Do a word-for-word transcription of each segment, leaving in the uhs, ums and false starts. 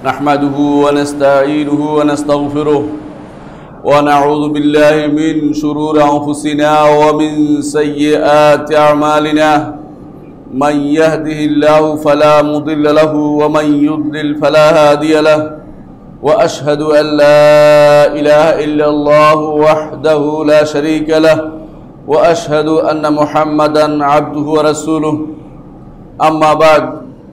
نحمده ونستعينه ونستغفره ونعوذ بالله من شرور أنفسنا ومن سيئات أعمالنا من يهده الله فلا مضل له ومن يضلل فلا هادي له وأشهد أن لا إله إلا الله وحده لا شريك له وأشهد أن محمدا عبده ورسوله أما بعد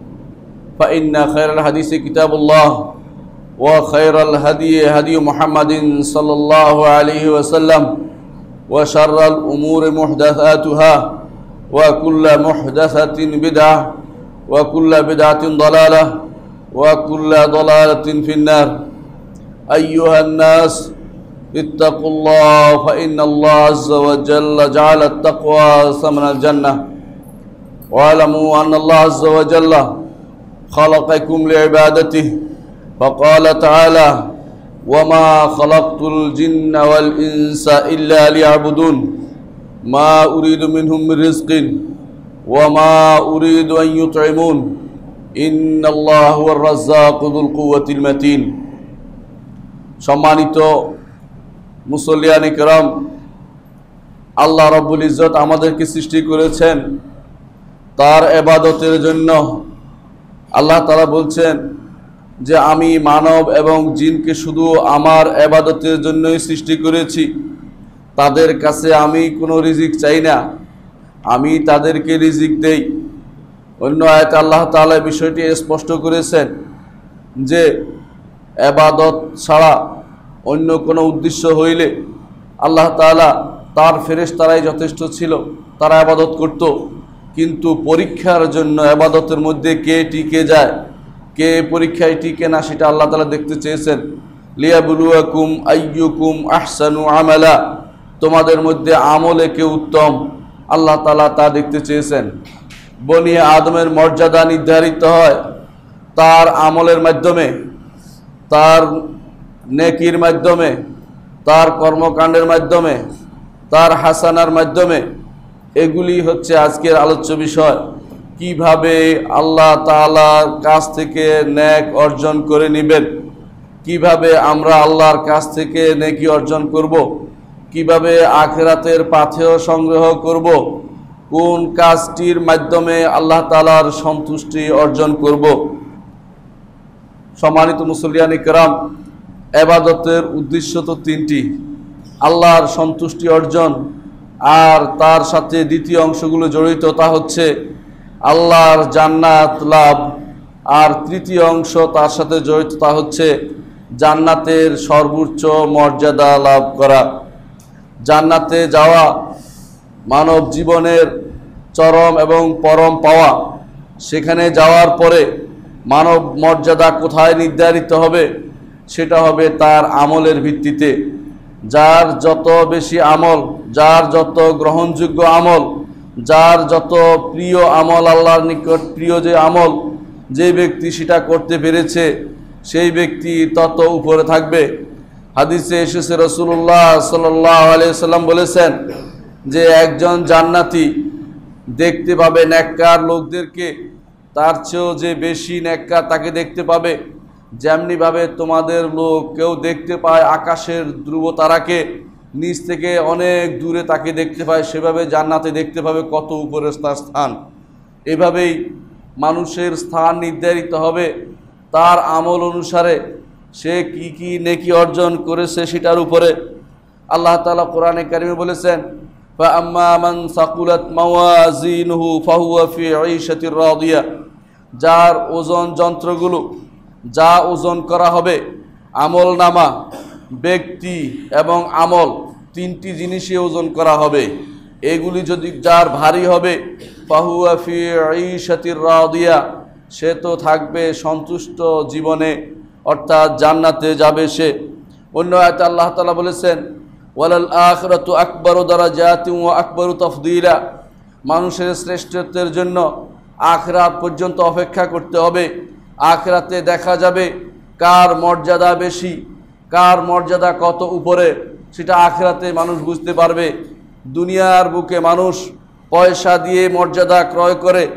فإن خير الحديث كتاب الله وخير الهدي هدي محمد صلى الله عليه وسلم وشر الأمور محدثاتها وكل محدثة بدعة وكل بدعة ضلالة وكل ضلالة في النار أيها الناس اتقوا الله فإن الله عز وجل جعل التقوى ثمن الجنة واعلموا أن الله عز وجل خلقكم لعبادته فقال تعالى وما خلقت الجن والإنس إلا ليعبدون ما أريد منهم من رزق وما أريد أن يطعمون إن الله هو الرزاق ذو القوة المتين সম্মানিত মুসল্লিয়ান কিরাম, আল্লাহ রাব্বুল ইজ্জত আমাদেরকে সৃষ্টি করেছেন তার ইবাদতের জন্য। আল্লাহ তাআলা বলছেন যে আমি মানব এবং জিনকে শুধু আমার ইবাদতের জন্যই সৃষ্টি করেছি, তাদের কাছে আমি কোনো রিজিক চাই না, আমি তাদেরকে রিজিক দেই। অন্য আয়াতে আল্লাহ তাআলা বিষয়টি স্পষ্ট করেছেন যে ইবাদত ছাড়া অন্য কোনো উদ্দেশ্য হইলে আল্লাহ তাআলা তার ফেরেশতারাই যথেষ্ট ছিল, তারা ইবাদত করত। কিন্তু পরীক্ষার জন্য ইবাদতের মধ্যে কে টিকে যায়, কে পরীক্ষায় টিকে না, সেটা আল্লাহ তাআলা দেখতে চেয়েছেন। লিয়াবলুয়াকুম আইয়ুকুম আহসানু আমালা, তোমাদের মধ্যে আমলে কে উত্তম, আল্লাহ তাআলা তা দেখতে চেয়েছেন। বনি আদমের মর্যাদা নির্ধারিত হয় তার আমলের মাধ্যমে, তার নেকির মাধ্যমে, তার কর্মকাণ্ডের মাধ্যমে, তার হাসানার মাধ্যমে। এগুলি হচ্ছে আজকের আলোচ্য বিষয়। কিভাবে আল্লাহ তাআলার কাছ থেকে নেক অর্জন করে নেবেন, কিভাবে আমরা আল্লাহর কাছ থেকে নেকি অর্জন করব, কিভাবে আখিরাতের পাথেয় সংগ্রহ করব, কোন কাজটির মাধ্যমে আল্লাহ তাআলার সন্তুষ্টি অর্জন করব। সম্মানিত মুসল্লিয়ান কিরাম, ইবাদতের উদ্দেশ্য তো তিনটি: আল্লাহর সন্তুষ্টি অর্জন, আর তার সাথে দ্বিতীয় অংশগুলো জড়িত, তা হচ্ছে আল্লাহর জান্নাত লাভ, আর তৃতীয় অংশ তার সাথে জড়িত, তা হচ্ছে জান্নাতের সর্বোচ্চ মর্যাদা লাভ করা। জান্নাতে যাওয়া মানব জীবনের চরম এবং পরম পাওয়া। সেখানে যাওয়ার পরে মানব মর্যাদা কোথায় নির্ধারিত হবে, সেটা হবে তার আমলের ভিত্তিতে। যার যত বেশি আমল, যার যত গ্রহণযোগ্য আমল, যার যত প্রিয় আমল, আল্লাহর নিকট প্রিয় যে আমল, যে ব্যক্তি সেটা করতে পেরেছে সেই ব্যক্তি তত উপরে থাকবে। হাদিসে এসেছে রাসূলুল্লাহ সাল্লাল্লাহু আলাইহি সাল্লাম বলেছেন যে একজন জান্নাতি দেখতে পাবে নেককার লোকদেরকে, তার চেয়েও যে বেশি নেককার তাকে দেখতে পাবে। যেমনিভাবে তোমাদের লোক কেউ দেখতে পায় আকাশের ধ্রুব তারাকে, নিচ থেকে অনেক দূরে তাকে দেখতে পায়, সেভাবে জান্নাতে দেখতে পাবে কত উপরে তার স্থান। এভাবেই মানুষের স্থান নির্ধারিত হবে তার আমল অনুসারে, সে কি কি নেকি অর্জন করেছে সেটার উপরে। আল্লাহ তাআলা কোরআনে কারিমে বলেছেন ফাআম্মা মান সাকুলাত মাওয়াজিনুহু ফাহুয়া ফি ঈশাতির রাদিয়া, যার ওজন যন্ত্রগুলো, যা ওজন করা হবে, আমল নামা, ব্যক্তি এবং আমল, তিনটি জিনিসই ওজন করা হবে। এগুলি যদি যার ভারী হবে ফাহুয়া ফি ঈশাতির রাদিয়া, সে তো থাকবে সন্তুষ্ট জীবনে, অর্থাৎ জান্নাতে যাবে সে। অন্য আয়াতে আল্লাহ তাআলা বলেছেন ওয়ালাল আখিরাতু আকবারু দারাজাতিন ওয়া আকবারু তাফদীলা, মানুষের শ্রেষ্ঠত্বের জন্য আখিরাত পর্যন্ত অপেক্ষা করতে হবে। আখিরাতে দেখা যাবে কার মর্যাদা বেশি, কার মর্যাদা কত উপরে, সেটা আখিরাতে মানুষ বুঝতে পারবে। দুনিয়ার বুকে মানুষ পয়সা দিয়ে মর্যাদা ক্রয় করে,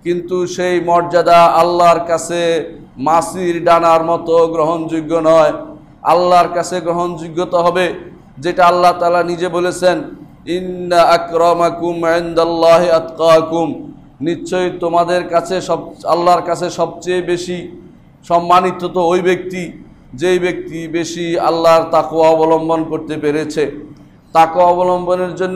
কিন্তু সেই মর্যাদা আল্লাহর কাছে মাছির ডানার মতো গ্রহণযোগ্য নয়। আল্লাহর কাছে গ্রহণযোগ্যতা হবে যেটা আল্লাহ তাআলা নিজে বলেছেন, ইন্না আকরামাকুম ইনদাল্লাহি আতকাকুম, নিশ্চয়ই তোমাদের কাছে সব আল্লাহর কাছে সবচেয়ে বেশি সম্মানিত তো ওই ব্যক্তি যেই ব্যক্তি বেশি আল্লাহর তাকওয়া অবলম্বন করতে পেরেছে। তাকওয়া অবলম্বনের জন্য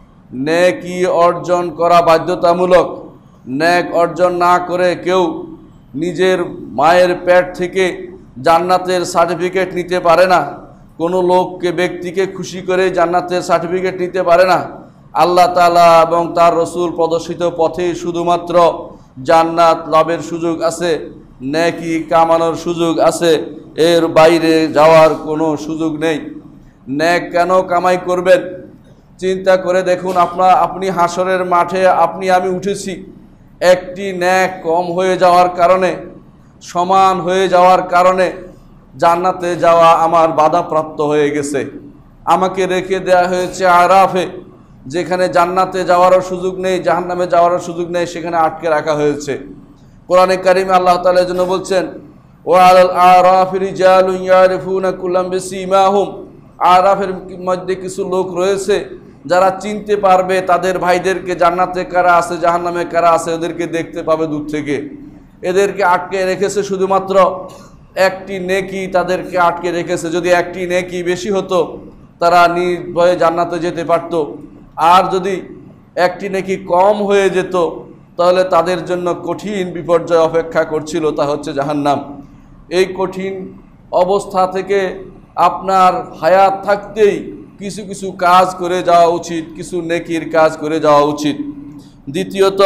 নেকি অর্জন করা বাধ্যতামূলক। নেক অর্জন না করে কেউ নিজের মায়ের পেট থেকে জান্নাতের সার্টিফিকেট নিতে পারে না। কোনো লোককে ব্যক্তিকে খুশি করে জান্নাতের সার্টিফিকেট নিতে পারে না। আল্লাহ তাআলা এবং তার রসুল প্রদর্শিত পথে শুধুমাত্র জান্নাত লাভের সুযোগ আছে, নেকি কামানোর সুযোগ আছে, এর বাইরে যাওয়ার কোনো সুযোগ নেই। নেক কেন কামাই করবেন? চিন্তা করে দেখুন, আপনার আপনি হাসরের মাঠে আপনি আমি উঠেছি একটি নেক কম হয়ে যাওয়ার কারণে, সমান হয়ে যাওয়ার কারণে জান্নাতে যাওয়া আমার বাধাপ্রাপ্ত হয়ে গেছে। আমাকে রেখে দেয়া হয়েছে আরাফে, যেখানে জান্নাতে যাওয়ারও সুযোগ নেই, জাহান্নামে যাওয়ারও সুযোগ নেই, সেখানে আটকে রাখা হয়েছে। কোরআনে কারিমে আল্লাহ তাআলা এর জন্য বলছেন, ওয়া আলাল আরাফি রিজালুন ইয়ারিফুনা কুল্লাম বিসীমাহুম, আরাফের মধ্যে কিছু লোক রয়েছে যারা চিনতে পারবে তাদের ভাইদেরকে, জান্নাতে কারা আছে জাহান্নামে কারা আছে ওদেরকে দেখতে পাবে দূর থেকে। এদেরকে আটকে রেখেছে শুধুমাত্র একটি নেকি, তাদেরকে আটকে রেখেছে। যদি একটি নেকি বেশি হতো তারা নির্ভয়ে জান্নাতে যেতে পারত, আর যদি একটি নেকি কম হয়ে যেত তাহলে তাদের জন্য কঠিন বিপর্যয় অপেক্ষা করছিল, তা হচ্ছে জাহান্নাম। এই কঠিন অবস্থা থেকে আপনার হায়াত থাকতেই কিছু কিছু কাজ করে যাওয়া উচিত, কিছু নেকির কাজ করে যাওয়া উচিত। দ্বিতীয়ত,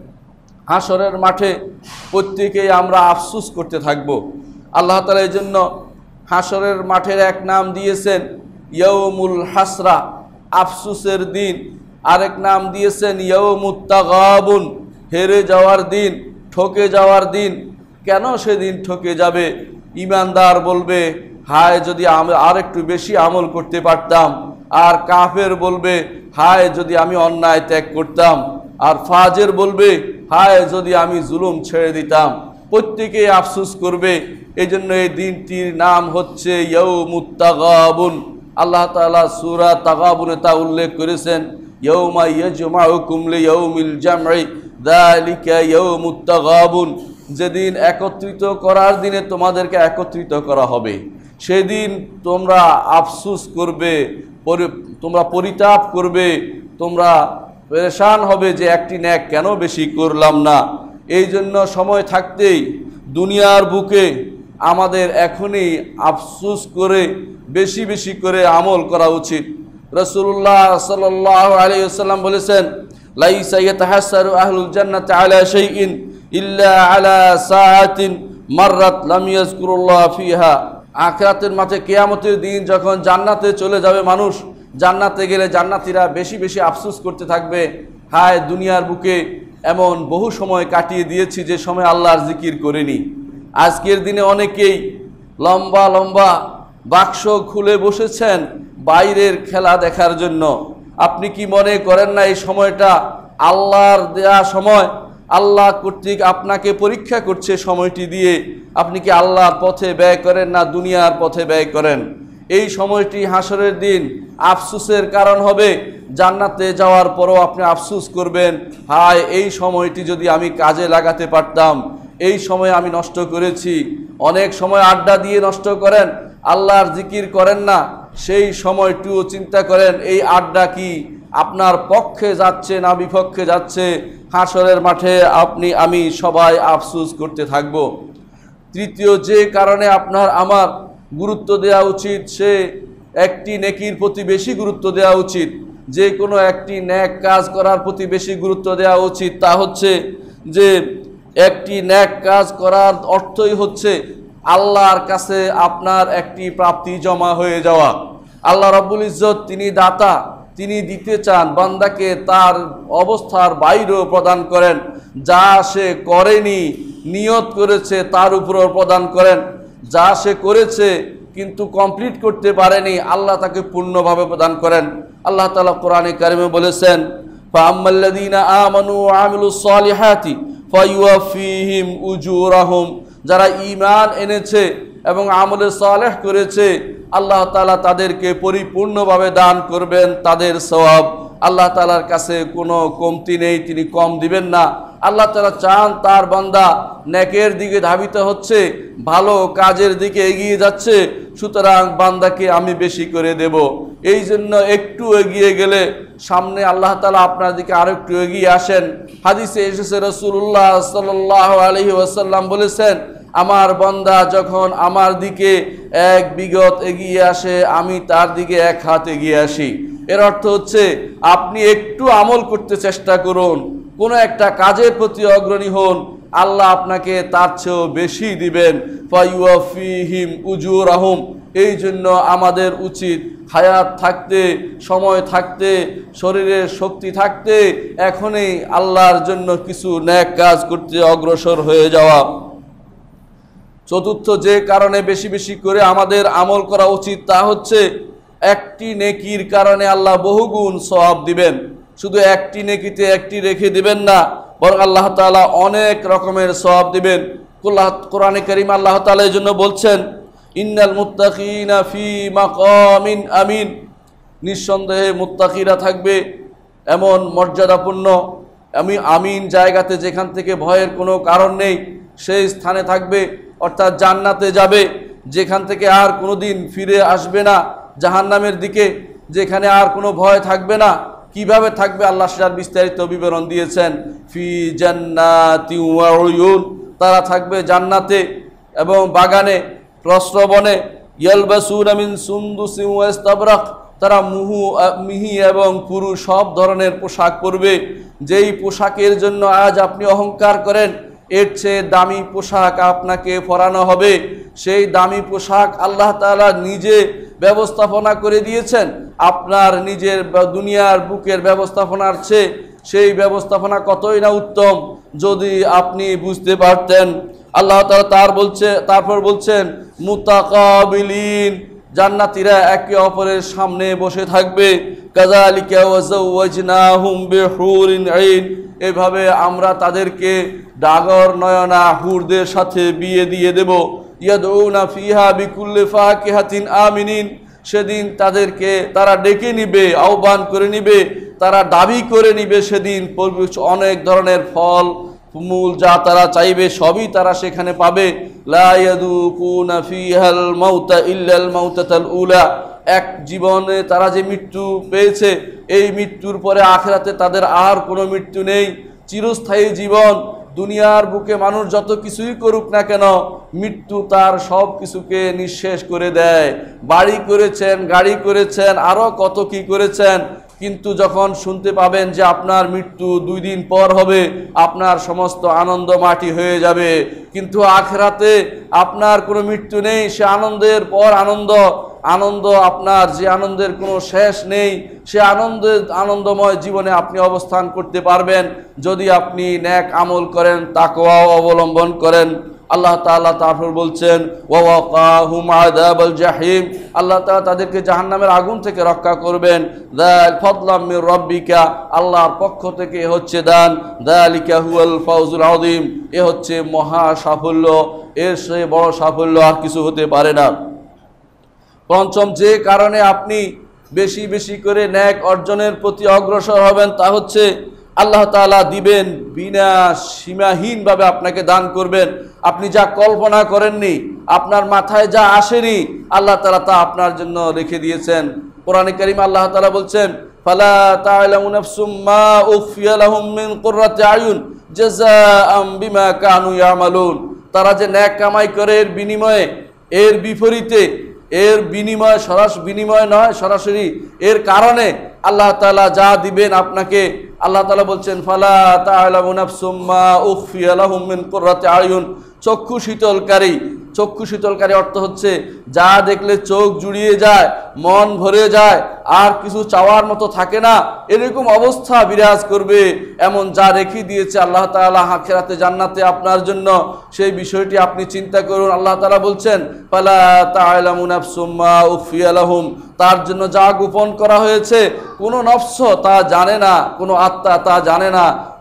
হাসরের মাঠে প্রত্যেকেই আমরা আফসোস করতে থাকব। আল্লাহ তাআলা এই জন্য হাসরের মাঠের এক নাম দিয়েছেন ইয়াউমুল হাসরা, আফসোসের দিন। আরেক নাম দিয়েছেন ইয়াউমুত তাগাবুন, হেরে যাওয়ার দিন, ঠকে যাওয়ার দিন। কেন সেদিন ঠকে যাবে? ইমানদার বলবে, হায় যদি আমি আর একটু বেশি আমল করতে পারতাম। আর কাফের বলবে, হায় যদি আমি অন্যায় ত্যাগ করতাম। আর ফাজের বলবে, হায় যদি আমি জুলুম ছেড়ে দিতাম। প্রত্যেকেই আফসোস করবে। এই জন্য এই দিনটির নাম হচ্ছে ইয়াউমুত তাগাবুন। আল্লাহ তাআলা সূরা তাগাবুনে তা উল্লেখ করেছেন, ইয়াউমা ইয়াজমাউকুম লিয়াউমিল জামঈ যালিকা ইয়াউমুত তাগাবুন, যেদিন একত্রিত করার দিনে তোমাদেরকে একত্রিত করা হবে, সেদিন তোমরা আফসোস করবে, তোমরা পরিতাপ করবে, তোমরা পেরেশান হবে যে একটি নেক কেন বেশি করলাম না। এই জন্য সময় থাকতেই দুনিয়ার বুকে আমাদের এখনই আফসোস করে বেশি বেশি করে আমল করা উচিত। রাসূলুল্লাহ সাল্লাল্লাহু আলাইহি ওয়াসাল্লাম বলেছেন, লাইসা ইয়াতাহাসসারু আহলুল জান্নাতি আলা শাইইন ইল্লা আলা সাআতিন মাররাত লাম ইয়াযকুরুল্লাহ ফিহা। আখিরাতের মাঠে কিয়ামতের দিন যখন জান্নাতে চলে যাবে মানুষ, জান্নাতে গেলে জান্নাতীরা বেশি বেশি আফসোস করতে থাকবে, হায় দুনিয়ার বুকে এমন বহু সময় কাটিয়ে দিয়েছি যে সময় আল্লাহর জিকির করিনি। আজকের দিনে অনেকেই লম্বা লম্বা বাক্স খুলে বসেছেন বাইরের খেলা দেখার জন্য। আপনি কি মনে করেন না এই সময়টা আল্লাহর দেয়া সময়? আল্লাহ কর্তৃক আপনাকে পরীক্ষা করছে সময়টি দিয়ে। আপনি কি আল্লাহর পথে ব্যয় করেন না দুনিয়ার পথে ব্যয় করেন? এই সময়টি হাসরের দিন আফসোসের কারণ হবে। জান্নাতে যাওয়ার পরও আপনি আফসোস করবেন, হায় এই সময়টি যদি আমি কাজে লাগাতে পারতাম, এই সময় আমি নষ্ট করেছি। অনেক সময় আড্ডা দিয়ে নষ্ট করেন, আল্লাহর জিকির করেন না। সেই সময়টিও চিন্তা করেন এই আড্ডা কি আপনার পক্ষে যাচ্ছে না বিপক্ষে যাচ্ছে। হাসরের মাঠে আপনি আমি সবাই আফসোস করতে থাকব। তৃতীয় যে কারণে আপনার আমার গুরুত্ব দেওয়া উচিত, সে একটি নেকির প্রতি বেশি গুরুত্ব দেওয়া উচিত, যে কোনো একটি ন্যাক কাজ করার প্রতি বেশি গুরুত্ব দেওয়া উচিত। তা হচ্ছে যে একটি ন্যাক কাজ করার অর্থই হচ্ছে আল্লাহর কাছে আপনার একটি প্রাপ্তি জমা হয়ে যাওয়া। আল্লাহ রাব্বুল ইজ্জত তিনি দাতা, তিনি দিতে চান বান্দাকে তার অবস্থার বাইরেও প্রদান করেন। যা সে করেনি নিয়ত করেছে তার উপরও প্রদান করেন। যা সে করেছে কিন্তু কমপ্লিট করতে পারেনি আল্লাহ তাকে পূর্ণভাবে প্রদান করেন। আল্লাহ তাআলা কোরআনে কারিমে বলেছেন, ফাআম্মাল্লাযীনা আমানু ওয়া আমিলুস সালিহাতি ফায়ুয়াফিহিম উজুরাহুম, যারা ঈমান এনেছে এবং আমলে সালেহ করেছে আল্লাহ তাআলা তাদেরকে পরিপূর্ণভাবে দান করবেন তাদের সওয়াব। আল্লাহ তাআলার কাছে কোনো কমতি নেই, তিনি কম দিবেন না। আল্লাহ তাআলা চান তার বান্দা নেকের দিকে ধাবিত হচ্ছে, ভালো কাজের দিকে এগিয়ে যাচ্ছে, সুতরাং বান্দাকে আমি বেশি করে দেব। এই জন্য একটু এগিয়ে গেলে সামনে আল্লাহ তাআলা আপনার দিকে আরো একটু এগিয়ে আসেন। হাদিসে এসেছে রাসূলুল্লাহ সাল্লাল্লাহু আলাইহি ওয়াসাল্লাম বলেছেন, আমার বান্দা যখন আমার দিকে এক বিগত এগিয়ে আসে আমি তার দিকে এক হাত এগিয়ে আসি। এর অর্থ হচ্ছে আপনি একটু আমল করতে চেষ্টা করুন, কোনো একটা কাজের প্রতি অগ্রণী হন, আল্লাহ আপনাকে তার চেয়েও বেশি দিবেন। ফায়ুয়াফিহিম উজুরাহুম। এই জন্য আমাদের উচিত হায়াত থাকতে, সময় থাকতে, শরীরের শক্তি থাকতে এখনই আল্লাহর জন্য কিছু নেক কাজ করতে অগ্রসর হয়ে যাওয়া। চতুর্থ যে কারণে বেশি বেশি করে আমাদের আমল করা উচিত তা হচ্ছে একটি নেকির কারণে আল্লাহ বহুগুণ সওয়াব দিবেন। শুধু একটি নেকিতে একটি রেখে দিবেন না, বরং আল্লাহ তাআলা অনেক রকমের সওয়াব দিবেন। কোরআনে কারীম আল্লাহ তাআলা এই জন্য বলছেন, ইন্নাল মুত্তাকিনা ফি মাকামিন আমিন, নিঃসন্দেহে মুত্তাকিরা থাকবে এমন মর্যাদাপূর্ণ আমি আমিন জায়গাতে, যেখান থেকে ভয়ের কোনো কারণ নেই, সেই স্থানে থাকবে, অর্থাৎ জান্নাতে যাবে, যেখান থেকে আর কোনোদিন ফিরে আসবে না, জাহান্নামের দিকে, যেখানে আর কোনো ভয় থাকবে না। কিভাবে থাকবে আল্লাহ সেটার বিস্তারিত বিবরণ দিয়েছেন। ফি জান্নাতি ওয়া উয়ুন, তারা থাকবে জান্নাতে এবং বাগানে, প্রস্রবনে। ইয়ালবাসুনা মিন সুন্দুসিন ওয়া ইস্তাবরাক, তারা মুহু মিহি এবং পুরু সব ধরনের পোশাক পরবে। যেই পোশাকের জন্য আজ আপনি অহংকার করেন, এর চেয়ে দামি পোশাক আপনাকে পরানো হবে। সেই দামি পোশাক আল্লাহ তাআলা নিজে ব্যবস্থাপনা করে দিয়েছেন। আপনার নিজের দুনিয়ার বুকের ব্যবস্থাপনার চেয়ে সেই ব্যবস্থাপনা কতই না উত্তম, যদি আপনি বুঝতে পারতেন। আল্লাহ তাআলা তার বলছে তারপর বলছেন মুতাকাবিলিন, জান্নাতীরা একে অপরের সামনে বসে থাকবে। কাযালিকা ওয়াজাওয়াজনাহুম বিহুরিন আইন, এভাবে আমরা তাদেরকে ডাগর নয়না হুরদের সাথে বিয়ে দিয়ে দেব। ইয়াদউনা ফিহা বিকুল্লি ফাকিহাতিন আমিনিন, সেদিন তাদেরকে তারা ডেকে নিবে, আহ্বান করে নিবে, তারা দাবি করে নিবে সেদিন অনেক ধরনের ফল মূল যা তারা চাইবে সবই তারা সেখানে পাবে। লা ইয়াদুকুনা ফিহাল মাউতা ইল্লাল মাউতাতাল উলা, এক জীবনে তারা যে মৃত্যু পেয়েছে, এই মৃত্যুর পরে আখিরাতে তাদের আর কোনো মৃত্যু নেই, চিরস্থায়ী জীবন। দুনিয়ার বুকে মানুষ যত কিছুই করুক না কেন, মৃত্যু তার সব কিছুকে নিঃশেষ করে দেয়। বাড়ি করেছেন, গাড়ি করেছেন, আরও কত কি করেছেন, কিন্তু যখন শুনতে পাবেন যে আপনার মৃত্যু দুই দিন পর হবে, আপনার সমস্ত আনন্দ মাটি হয়ে যাবে। কিন্তু আখিরাতে আপনার কোনো মৃত্যু নেই, সে আনন্দের পর আনন্দ, আনন্দ আপনার যে আনন্দের কোনো শেষ নেই, সে আনন্দের আনন্দময় জীবনে আপনি অবস্থান করতে পারবেন যদি আপনি নেক আমল করেন, তাকওয়া অবলম্বন করেন। আল্লাহ তাআলা তারপর বলছেন ওয়াওয়াকাহুম আযাবাল জাহিম, আল্লাহ তাআলা তাদেরকে জাহান্নামের আগুন থেকে রক্ষা করবেন। যাল ফাদলাম মির রাব্বিকা, আল্লাহর পক্ষ থেকে হচ্ছে দান। যালিকা হুয়াল ফাউজুল আযীম, এ হচ্ছে মহা সাফল্য, এর চেয়ে বড় সাফল্য আর কিছু হতে পারে না। পঞ্চম যে কারণে আপনি বেশি বেশি করে নেক অর্জনের প্রতি অগ্রসর হবেন তা হচ্ছে আল্লাহ তাআলা দিবেন, বিনা সীমাহীনভাবে আপনাকে দান করবেন। আপনি যা কল্পনা করেননি, আপনার মাথায় যা আসেনি, আল্লাহ তাআলা তা আপনার জন্য রেখে দিয়েছেন। কোরআনে কারীম আল্লাহ তাআলা বলছেন ফালা তা'লামু নাফসুম মা উখফিয়া লাহুম মিন কুররাতি আয়ুন জাযাআম বিমা কানু ইয়ামালুন, তারা যে নেক কামাই করে এর বিনিময়ে, এর বিপরীতে, এর বিনিময় সরাসরি বিনিময় নয়, সরাসরি এর কারণে আল্লাহ তাআলা যা দিবেন আপনাকে, আল্লাহ তাআলা বলছেন ফালা তা'লামু নাফসুম মা উখফিয়া লাহুম মিন কুররাতি আয়ুন, চক্ষু শীতলকারী। চক্ষু শীতলকারী অর্থ হচ্ছে যা দেখলে চোখ জুড়িয়ে যায়, মন ভরে যায়, আর কিছু চাওয়ার মতো থাকে না, এরকম অবস্থা বিরাজ করবে, এমন যা রেখে দিয়েছে আল্লাহ তাআলা আখিরাতে জান্নাতে আপনার জন্য, সেই বিষয়টি আপনি চিন্তা করুন। আল্লাহ তাআলা বলছেন ফালা তা'লামু নাফসুম মা উখফিয়া লাহুম, তার জন্য যা গোপন করা হয়েছে কোনো নফস তা জানে না, কোনো আত্মা তা জানে না।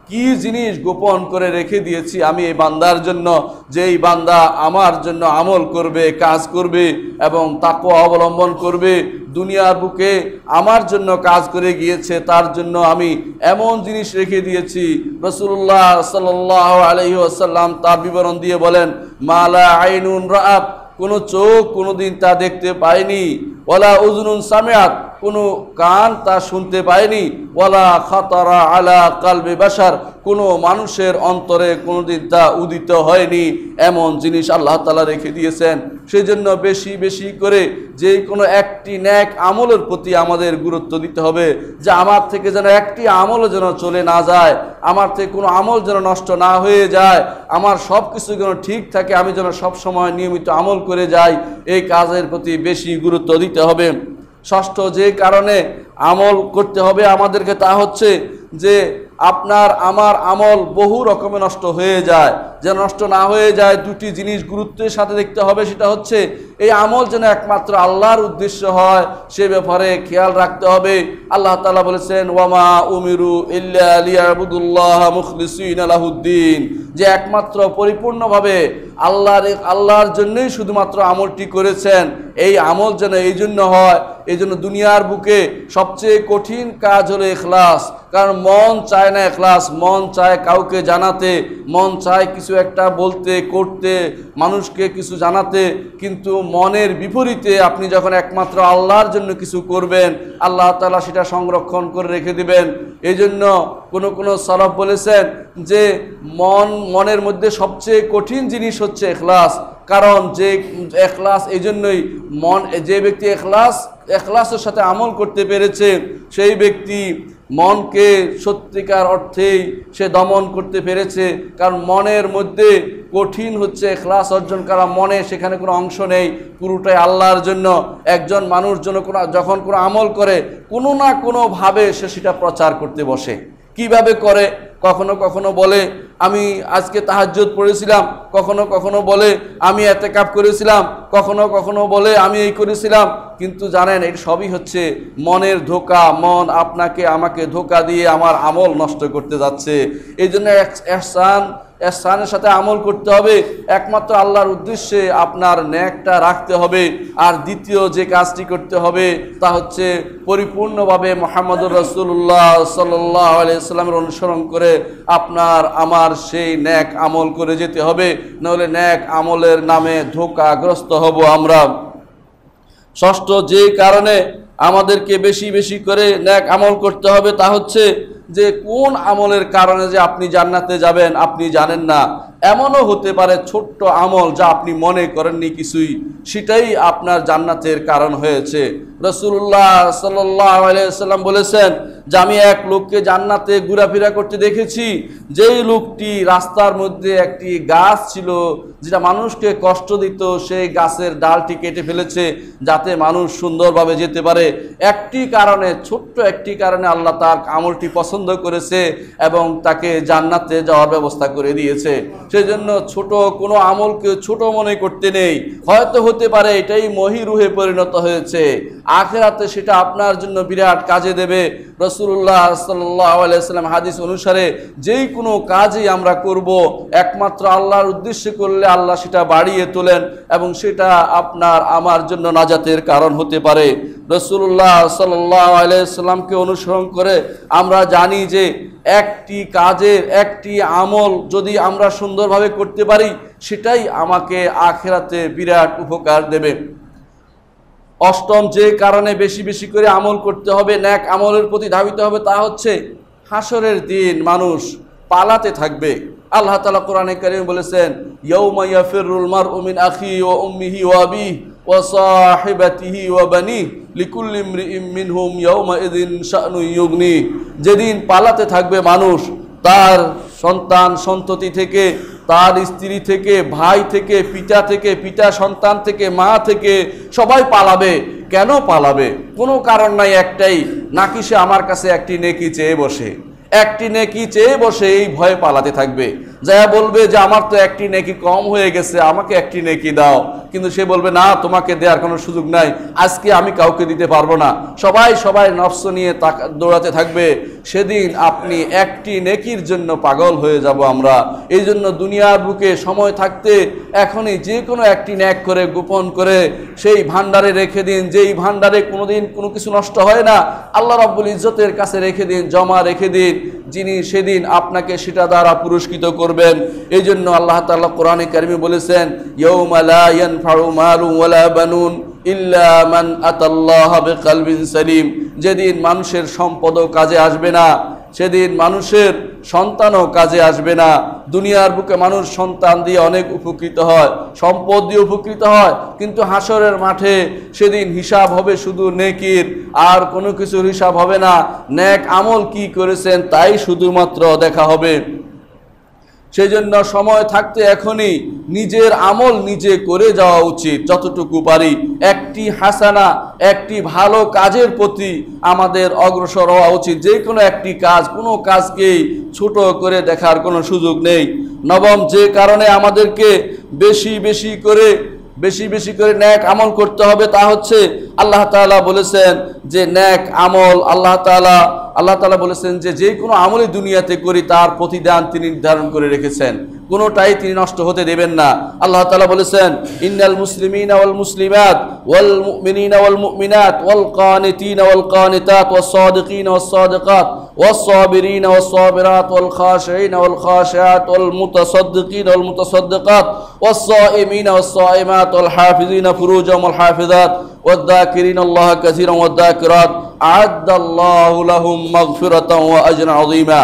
কি জিনিস গোপন করে রেখে দিয়েছি আমি এই বান্দার জন্য, যে এই বান্দা আমার জন্য আমল করবে, কাজ করবে এবং তাকওয়া অবলম্বন করবে, দুনিয়ার বুকে আমার জন্য কাজ করে গিয়েছে, তার জন্য আমি এমন জিনিস রেখে দিয়েছি। রাসূলুল্লাহ সাল্লাল্লাহু আলাইহি ওয়াসাল্লাম তার বিবরণ দিয়ে বলেন, মালা আইনুন রাআত, কোনো চোখ কোনোদিন তা দেখতে পায়নি, ওয়ালা উযুনুন সামিআত, কোনো কান তা শুনতে পায়নি, ওয়ালা খাতারা আলা কালবি বাশার, কোনো মানুষের অন্তরে কোনোদিন তা উদিত হয়নি, এমন জিনিস আল্লাহ তাআলা রেখে দিয়েছেন। সেই জন্য বেশি বেশি করে যে কোনো একটি নেক আমলের প্রতি আমাদের গুরুত্ব দিতে হবে, যে আমার থেকে যেন একটি আমলও যেন চলে না যায়, আমার থেকে কোনো আমল যেন নষ্ট না হয়ে যায়, আমার সব কিছু যেন ঠিক থাকে, আমি যেন সব সময় নিয়মিত আমল করে যাই, এই কাজের প্রতি বেশি গুরুত্ব দিতে হবে। ষষ্ঠ যে কারণে আমল করতে হবে আমাদেরকে, তা হচ্ছে যে আপনার আমার আমল বহু রকমে নষ্ট হয়ে যায়, যেন নষ্ট না হয়ে যায় দুটি জিনিস গুরুত্বের সাথে দেখতে হবে। সেটা হচ্ছে এই আমল যেন একমাত্র আল্লাহর উদ্দেশ্য হয়, সে ব্যাপারে খেয়াল রাখতে হবে। আল্লাহ তাআলা বলেছেন, ওয়ামা উমিরু ইল্লা লিয়াবুদুল্লাহ মুখলিসিনা লাহুদ্দিন, যে একমাত্র পরিপূর্ণভাবে আল্লাহর আল্লাহর জন্যই শুধুমাত্র আমলটি করেছেন। এই আমল যেন এই জন্য হয়, এই জন্য দুনিয়ার বুকে সবচেয়ে কঠিন কাজ হলো ইখলাস। কারণ মন চায় না ইখলাস, মন চায় কাউকে জানাতে, মন চায় কিছু একটা বলতে করতে, মানুষকে কিছু জানাতে, কিন্তু মনের বিপরীতে আপনি যখন একমাত্র আল্লাহর জন্য কিছু করবেন, আল্লাহ তাআলা সেটা সংরক্ষণ করে রেখে দিবেন। এই জন্য কোনো কোনো সালাফ বলেছেন যে মন মনের মধ্যে সবচেয়ে কঠিন জিনিস হচ্ছে ইখলাস। কারণ যে ইখলাস, এই জন্যই মন, যে ব্যক্তি ইখলাস ইখলাসের সাথে আমল করতে পেরেছে, সেই ব্যক্তি মনকে সত্যিকার অর্থেই সে দমন করতে পেরেছে। কারণ মনের মধ্যে কঠিন হচ্ছে ইখলাস অর্জন করা, মনে সেখানে কোনো অংশ নেই, পুরোটাই আল্লাহর জন্য। একজন মানুষ যেন কোনো যখন কোনো আমল করে, কোনো না কোনোভাবে সে সেটা প্রচার করতে বসে। কিভাবে করে? কখনো কখনো বলে আমি আজকে তাহাজ্জুদ পড়েছিলাম, কখনো কখনো বলে আমি ইতিকাফ করেছিলাম, কখনো কখনো বলে আমি এই করেছিলাম। কিন্তু জানেন, এই সবই হচ্ছে মনের ধোঁকা। মন আপনাকে আমাকে ধোঁকা দিয়ে আমার আমল নষ্ট করতে যাচ্ছে। এই জন্য ইহসান ইহসানের সাথে আমল করতে হবে, একমাত্র আল্লাহর উদ্দেশ্যে আপনার নেকটা রাখতে হবে। আর দ্বিতীয় যে কাজটি করতে হবে তা হচ্ছে পরিপূর্ণভাবে মুহাম্মদুর রাসূলুল্লাহ সাল্লাল্লাহু আলাইহি সাল্লামের অনুসরণ করে আপনার আমার সেই নেক আমল করে যেতে হবে, নাহলে নেক আমলের নামে ধোঁকাগ্রস্ত হব আমরা। ষষ্ঠ যে কারণে আমাদেরকে বেশি বেশি করে নেক আমল করতে হবে, তা হচ্ছে যে কোন আমলের কারণে যে আপনি জান্নাতে যাবেন আপনি জানেন না। এমনও হতে পারে ছোট্ট আমল যা আপনি মনে করেননি কিছুই, সেটাই আপনার জান্নাতের কারণ হয়েছে। রাসূলুল্লাহ সাল্লাল্লাহু আলাইহি ওয়াসাল্লাম বলেছেন যে আমি এক লোককে জান্নাতে ঘোরাফেরা করতে দেখেছি, যেই লোকটি রাস্তার মধ্যে একটি গাছ ছিল যেটা মানুষকে কষ্ট দিত, সেই গাছের ডালটি কেটে ফেলেছে যাতে মানুষ সুন্দরভাবে যেতে পারে। একটি কারণে, ছোট্ট একটি কারণে আল্লাহ তার আমলটি পছন্দ করেছে এবং তাকে জান্নাতে যাওয়ার ব্যবস্থা করে দিয়েছে। সেই জন্য ছোট কোনো আমলকে ছোট মনে করতে নেই। হয়তো হতে পারে এটাই মহিরুহে পরিণত হয়েছে, আখিরাতে সেটা আপনার জন্য বিরাট কাজে দেবে। রাসূলুল্লাহ সাল্লাল্লাহু আলাইহি ওয়াসাল্লাম হাদিস অনুসারে যেই কোনো কাজই আমরা করব একমাত্র আল্লাহর উদ্দেশ্যে করলে আল্লাহ সেটা বাড়িয়ে তোলেন এবং সেটা আপনার আমার জন্য নাজাতের কারণ হতে পারে। রাসূলুল্লাহ সাল্লাল্লাহু আলাইহি ওয়াসাল্লামকে অনুসরণ করে আমরা জানি যে একটি কাজের একটি আমল যদি আমরা সুন্দরভাবে করতে পারি, সেটাই আমাকে আখিরাতে বিরাট উপকার দেবে। অষ্টম যে কারণে বেশি বেশি করে আমল করতে হবে, নেক আমলের প্রতি ধাবিত হবে, তা হচ্ছে হাসরের দিন মানুষ পালাতে থাকবে। আল্লাহ তাআলা কোরআনে কারীমে বলেছেন, ইয়াউমা ইয়াফিরুল মারউ মিন আখিহি ওয়া উম্মিহি ওয়া আবিহি ওয়া সাহিবাতিহি ওয়া বানিহি লিকুল্লি ইমরিইম মিনহুম ইয়াউমা ইযিন শা'নুন ইউগনি। যেদিন পালাতে থাকবে মানুষ তার সন্তান সন্ততি থেকে, তার স্ত্রী থেকে, ভাই থেকে, পিতা থেকে, পিতা সন্তান থেকে, মা থেকে, সবাই পালাবে। কেন পালাবে? কোনো কারণ নাই, একটাই, নাকি সে আমার কাছে একটি নেকি চেয়ে বসে। একটি নেকি চেয়ে বসে এই ভয়ে পালাতে থাকবে, যা বলবে যে আমার তো একটি নেকি কম হয়ে গেছে, আমাকে একটি নেকি দাও। কিন্তু সে বলবে না, তোমাকে দেওয়ার কোনো সুযোগ নাই, আজকে আমি কাউকে দিতে পারবো না। সবাই সবাই নফস নিয়ে দৌড়াতে থাকবে। সেদিন আপনি একটি নেকির জন্য পাগল হয়ে যাব আমরা। এই জন্য দুনিয়ার বুকে সময় থাকতে এখনই যে কোনো একটি ন্যাক করে গোপন করে সেই ভান্ডারে রেখে দিন, যেই ভান্ডারে কোনোদিন কোনো কিছু নষ্ট হয় না। আল্লাহ রাব্বুল ইজ্জতের কাছে রেখে দিন, জমা রেখে দিন, যিনি সেদিন আপনাকে সেটা দ্বারা পুরস্কৃত করবেন। এই জন্য আল্লাহ তাআলা কোরআনে কারিমে বলেছেন, ইয়াউমা লা ইয়ানফাউ মালুন ওয়ালা বানুন ইল্লা মান আতাল্লাহা বিকলবিন সালিম। যেদিন মানুষের সম্পদও কাজে আসবে না, সেদিন মানুষের সন্তানও কাজে আসবে না। দুনিয়ার বুকে মানুষ সন্তান দিয়ে অনেক উপকৃত হয়, সম্পদ দিয়ে উপকৃত হয়, কিন্তু হাসরের মাঠে সেদিন হিসাব হবে শুধু নেকির, আর কোনো কিছুর হিসাব হবে না। নেক আমল কি করেছেন তাই শুধুমাত্র দেখা হবে। সেই জন্য সময় থাকতে এখনই নিজের আমল নিজে করে যাওয়া উচিত, যতটুকু পারি। একটি হাসানা, একটি ভালো কাজের প্রতি আমাদের অগ্রসর হওয়া উচিত। যে কোনো একটি কাজ, কোনো কাজকেই ছোট করে দেখার কোনো সুযোগ নেই। নবম, যে কারণে আমাদেরকে বেশি বেশি করে বেশি বেশি করে ন্যাক আমল করতে হবে তা হচ্ছে, আল্লাহ তাআলা বলেছেন যে ন্যাক আমল আল্লাহ তাআলা আল্লাহ তাআলা বলেছেন যে যে কোনো আমলই দুনিয়াতে করি তার প্রতিদান তিনি নির্ধারণ করে রেখেছেন, কোনোটাই তিনি নষ্ট হতে দেবেন না। আল্লাহ তাআলা বলেছেন, ইন্নাল মুসলিমিনা ওয়াল মুসলিমাত ওয়াল মুমিনিনা ওয়াল মুমিনাত ওয়াল কানিতিনা ওয়াল কানিতাত ওয়াস সাদিকিনা ওয়াস সাদিকাত ওয়াস সাবিরিনা ওয়াস সাবিরাত ওয়াল খাশিঈনা ওয়াল খাশিআত ওয়াল মুতাসাদ্দিকিনা ওয়াল মুতাসাদ্দিকাত ওয়াস সাইমিনা ওয়াস সাইমাত ওয়াল হাফিজিনা ফুরুজাহুম ওয়াল হাফিজাত ওয়াদ যাকিরিনা আল্লাহা কাসীরান ওয়াদ যাকিরাত আ'আদ্দাল্লাহু লাহুম মাগফিরাতান ওয়া আজরান আযীমা।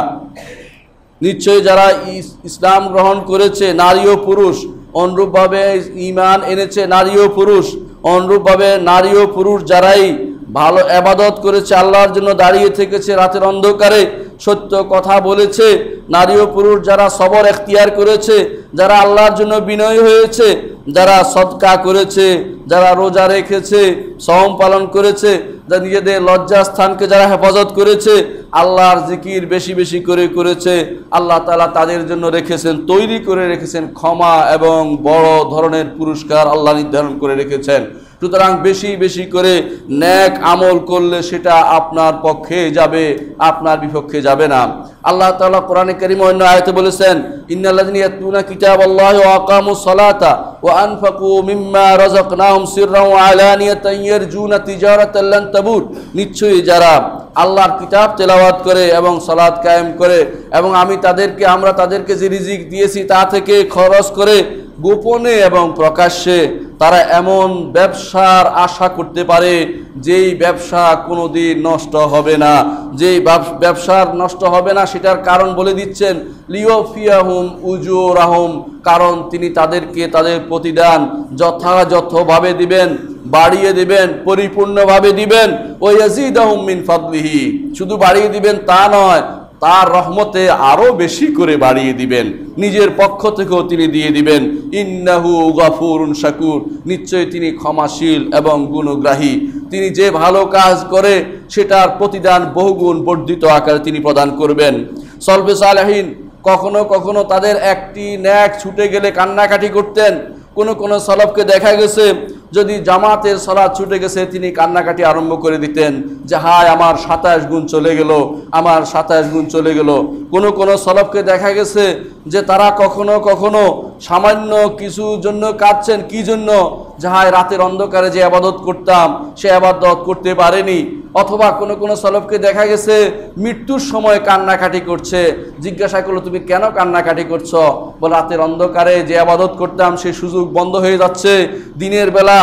নিশ্চয় যারা ইসলাম গ্রহণ করেছে নারী ও পুরুষ, অনুরূপভাবে ঈমান এনেছে নারী ও পুরুষ, অনুরূপভাবে নারী ও পুরুষ যারাই ভালো ইবাদত করেছে, আল্লাহর জন্য দাঁড়িয়ে থেকেছে রাতের অন্ধকারে, সত্য কথা বলেছে, নারী ও পুরুষ যারা সবর এখতিয়ার করেছে, যারা আল্লাহর জন্য বিনয়ী হয়েছে, যারা সদকা করেছে, যারা রোজা রেখেছে, সওম পালন করেছে, যারা নিজেদের লজ্জাস্থানকে যারা হেফাজত করেছে, আল্লাহর জিকির বেশি বেশি করে করেছে, আল্লাহ তাআলা তাদের জন্য রেখেছেন, তৈরি করে রেখেছেন ক্ষমা এবং বড় ধরনের পুরস্কার আল্লাহ নির্ধারণ করে রেখেছেন। সুতরাং বেশি বেশি করে নেক আমল করলে সেটা আপনার পক্ষে যাবে, আপনার বিপক্ষে যাবে না। আল্লাহ তাআলা কোরআনে কারীমে অন্য আয়াতে বলেছেন, ইন্নাল্লাযিনা ইয়াতলুনা কিতাবাল্লাহি ওয়া আকামুস সালাতা ওয়া আনফাকু মিম্মা রাযাকনাহুম সিররান ওয়া আলানিয়াতান ইয়ারজুনা তিজারাতান লান তাবুর। নিশ্চয়ই যারা আল্লাহর কিতাব তেলাওয়াত করে এবং সালাত কায়েম করে, এবং আমি তাদেরকে আমরা তাদেরকে যে রিজিক দিয়েছি তা থেকে খরচ করে গোপনে এবং প্রকাশ্যে, তারা এমন ব্যবসার আশা করতে পারে যেই ব্যবসা কোনোদিন নষ্ট হবে না। যেই ব্যবসার নষ্ট হবে না সেটার কারণ বলে দিচ্ছেন, লিওফিয়াহুম উজুরাহুম, কারণ তিনি তাদেরকে তাদের প্রতিদান যথাযথভাবে দিবেন, বাড়িয়ে দিবেন, পরিপূর্ণভাবে দিবেন। ওয়া ইয়াজিদাহুম মিন ফাদলিহি, শুধু বাড়িয়ে দিবেন তা নয়, তার রহমতে আরো বেশি করে বাড়িয়ে দিবেন, নিজের পক্ষ থেকেও তিনি দিয়ে দিবেন। ইন্নাহু গফুরুন শাকুর, নিশ্চয়ই তিনি ক্ষমাশীল এবং গুণগ্রাহী। তিনি যে ভালো কাজ করে সেটার প্রতিদান বহুগুণ বর্ধিত আকারে তিনি প্রদান করবেন। সলফে সালেহিন কখনো কখনো তাদের একটি ন্যাক ছুটে গেলে কান্নাকাটি করতেন। কোনো কোনো সলফকে দেখা গেছে যদি জামাতের সালাত ছুটে গেছে তিনি কান্নাকাটি আরম্ভ করে দিতেন যে হায় আমার সাতাশ গুণ চলে গেল, আমার সাতাশ গুণ চলে গেল। কোনো কোনো সলফকে দেখা গেছে যে তারা কখনো কখনো সামান্য কিছু জন্য কাঁদছেন, কি জন্য, যে হায় রাতের অন্ধকারে যে আবাদত করতাম সে আবাদত করতে পারেনি। অথবা কোনো কোনো সলফকে দেখা গেছে মৃত্যুর সময় কান্নাকাটি করছে। জিজ্ঞাসা করলো তুমি কেন কান্নাকাটি করছো? বলে রাতের অন্ধকারে যে আবাদত করতাম সেই সুযোগ বন্ধ হয়ে যাচ্ছে, দিনের বেলা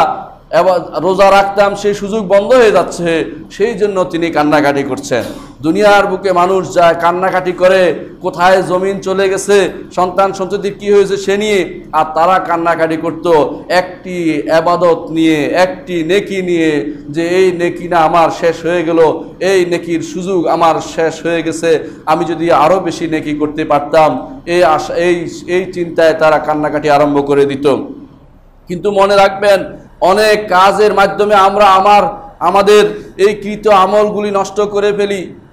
রোজা রাখতাম সেই সুযোগ বন্ধ হয়ে যাচ্ছে, সেই জন্য তিনি কান্নাকাটি করছেন। দুনিয়ার বুকে মানুষ যায় কান্নাকাটি করে কোথায় জমিন চলে গেছে, সন্তান সন্ততির কি হয়েছে সে নিয়ে, আর তারা কান্নাকাটি করত একটি আবাদত নিয়ে, একটি নেকি নিয়ে, যে এই নেকি না আমার শেষ হয়ে গেল, এই নেকির সুযোগ আমার শেষ হয়ে গেছে, আমি যদি আরো বেশি নেকি করতে পারতাম, এই আশা এই এই চিন্তায় তারা কান্নাকাটি আরম্ভ করে দিত। কিন্তু মনে রাখবেন, অনেক কাজের মাধ্যমে আমরা আমার আমাদের এই কৃত আমলগুলি নষ্ট করে ফেলি।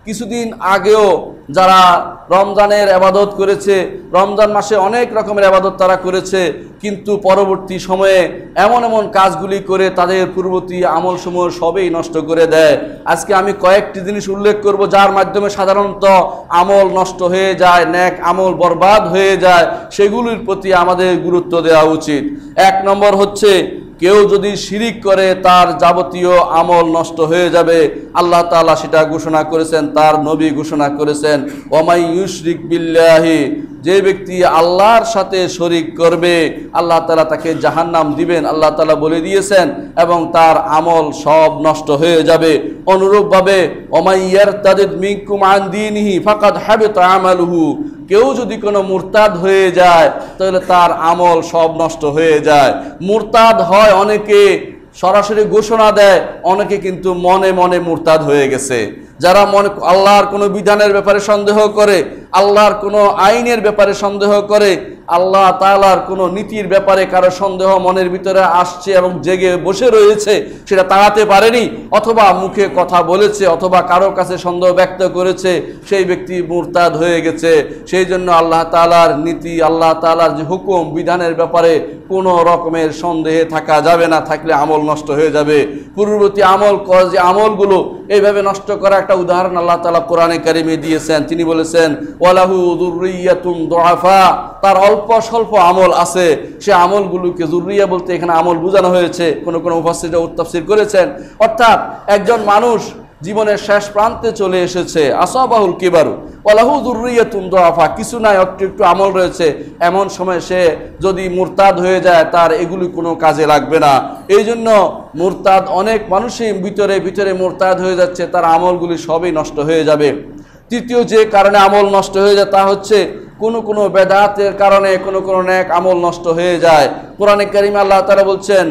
কিছুদিন আগেও যারা রমজানের ইবাদত করেছে, রমজান মাসে অনেক রকমের ইবাদত তারা করেছে, কিন্তু পরবর্তী সময়ে এমন এমন কাজগুলি করে তাদের পূর্ববর্তী আমলসমূহ সবই নষ্ট করে দেয়। আজকে আমি কয়েকটি জিনিস উল্লেখ করব যার মাধ্যমে সাধারণত আমল নষ্ট হয়ে যায়, নেক আমল বরবাদ হয়ে যায়, সেগুলির প্রতি আমাদের গুরুত্ব দেওয়া উচিত। এক নম্বর হচ্ছে, কেউ যদি শিরিক করে তার যাবতীয় আমল নষ্ট হয়ে যাবে। আল্লাহ তাআলা সেটা ঘোষণা করেছেন, তার নবী ঘোষণা করেছেন, ওয়ামাই ইউশরিক বিল্লাহি, যে ব্যক্তি আল্লাহর সাথে শরিক করবে আল্লাহ তাআলা তাকে জাহান্নাম দিবেন, আল্লাহ তাআলা বলে দিয়েছেন, এবং তার আমল সব নষ্ট হয়ে যাবে। অনুরূপভাবে ওয়ামাই ইয়ারতাদিদ মিনকুম আন দীনিহি ফাকাদ হাবিতা আমালুহু, কেউ যদি কোনো মুরতাদ হয়ে যায় তাহলে তার আমল সব নষ্ট হয়ে যায়। মুরতাদ হয় অনেকে, সরাসরি ঘোষণা দেয়, অনেকে কিন্তু মনে মনে মুরতাদ হয়ে গেছে। যারা মনে আল্লাহর কোনো বিধানের ব্যাপারে সন্দেহ করে, আল্লাহর কোনো আইনের ব্যাপারে সন্দেহ করে, আল্লাহ তাআলার কোনো নীতির ব্যাপারে কারো সন্দেহ মনের ভিতরে আসছে এবং জেগে বসে রয়েছে, সেটা তাড়াতে পারেনি, অথবা মুখে কথা বলেছে, অথবা কারো কাছে সন্দেহ ব্যক্ত করেছে, সেই ব্যক্তি মুরতাদ হয়ে গেছে। সেই জন্য আল্লাহ তাআলার নীতি, আল্লাহ তাআলার যে হুকুম বিধানের ব্যাপারে কোনো রকমের সন্দেহে থাকা যাবে না, থাকলে আমল নষ্ট হয়ে যাবে। পূর্ববর্তী আমল যে আমলগুলো এইভাবে নষ্ট করা একটা উদাহরণ আল্লাহ তাআলা কোরআনে কারিমে দিয়েছেন। তিনি বলেছেন, ওয়ালাহু যুররিয়াতুন দুআফা, তার অল্প স্বল্প আমল আছে, সে আমলগুলোকে যুররিয়া বলতে এখানে আমল বোঝানো হয়েছে, কোন কোন মুফাসসির তাফসীর করেছেন। অর্থাৎ একজন মানুষ জীবনের শেষ প্রান্তে চলে এসেছে, আসাবাহুল কিবারু ওয়ালাহু যুররিয়াতুন দুআফা, কিছু নাই একটু একটু আমল রয়েছে, এমন সময় সে যদি মুরতাদ হয়ে যায় তার এগুলি কোনো কাজে লাগবে না। এই জন্য মুরতাদ অনেক মানুষই ভিতরে ভিতরে মুরতাদ হয়ে যাচ্ছে, তার আমলগুলি সবই নষ্ট হয়ে যাবে। তৃতীয় যে কারণে আমল নষ্ট হয়ে যায় তা হচ্ছে কোনো কোনো বেদাতের কারণে কোনো কোনো নেক আমল নষ্ট হয়ে যায়। কোরআনে কারিমে আল্লাহ তাআলা বলছেন,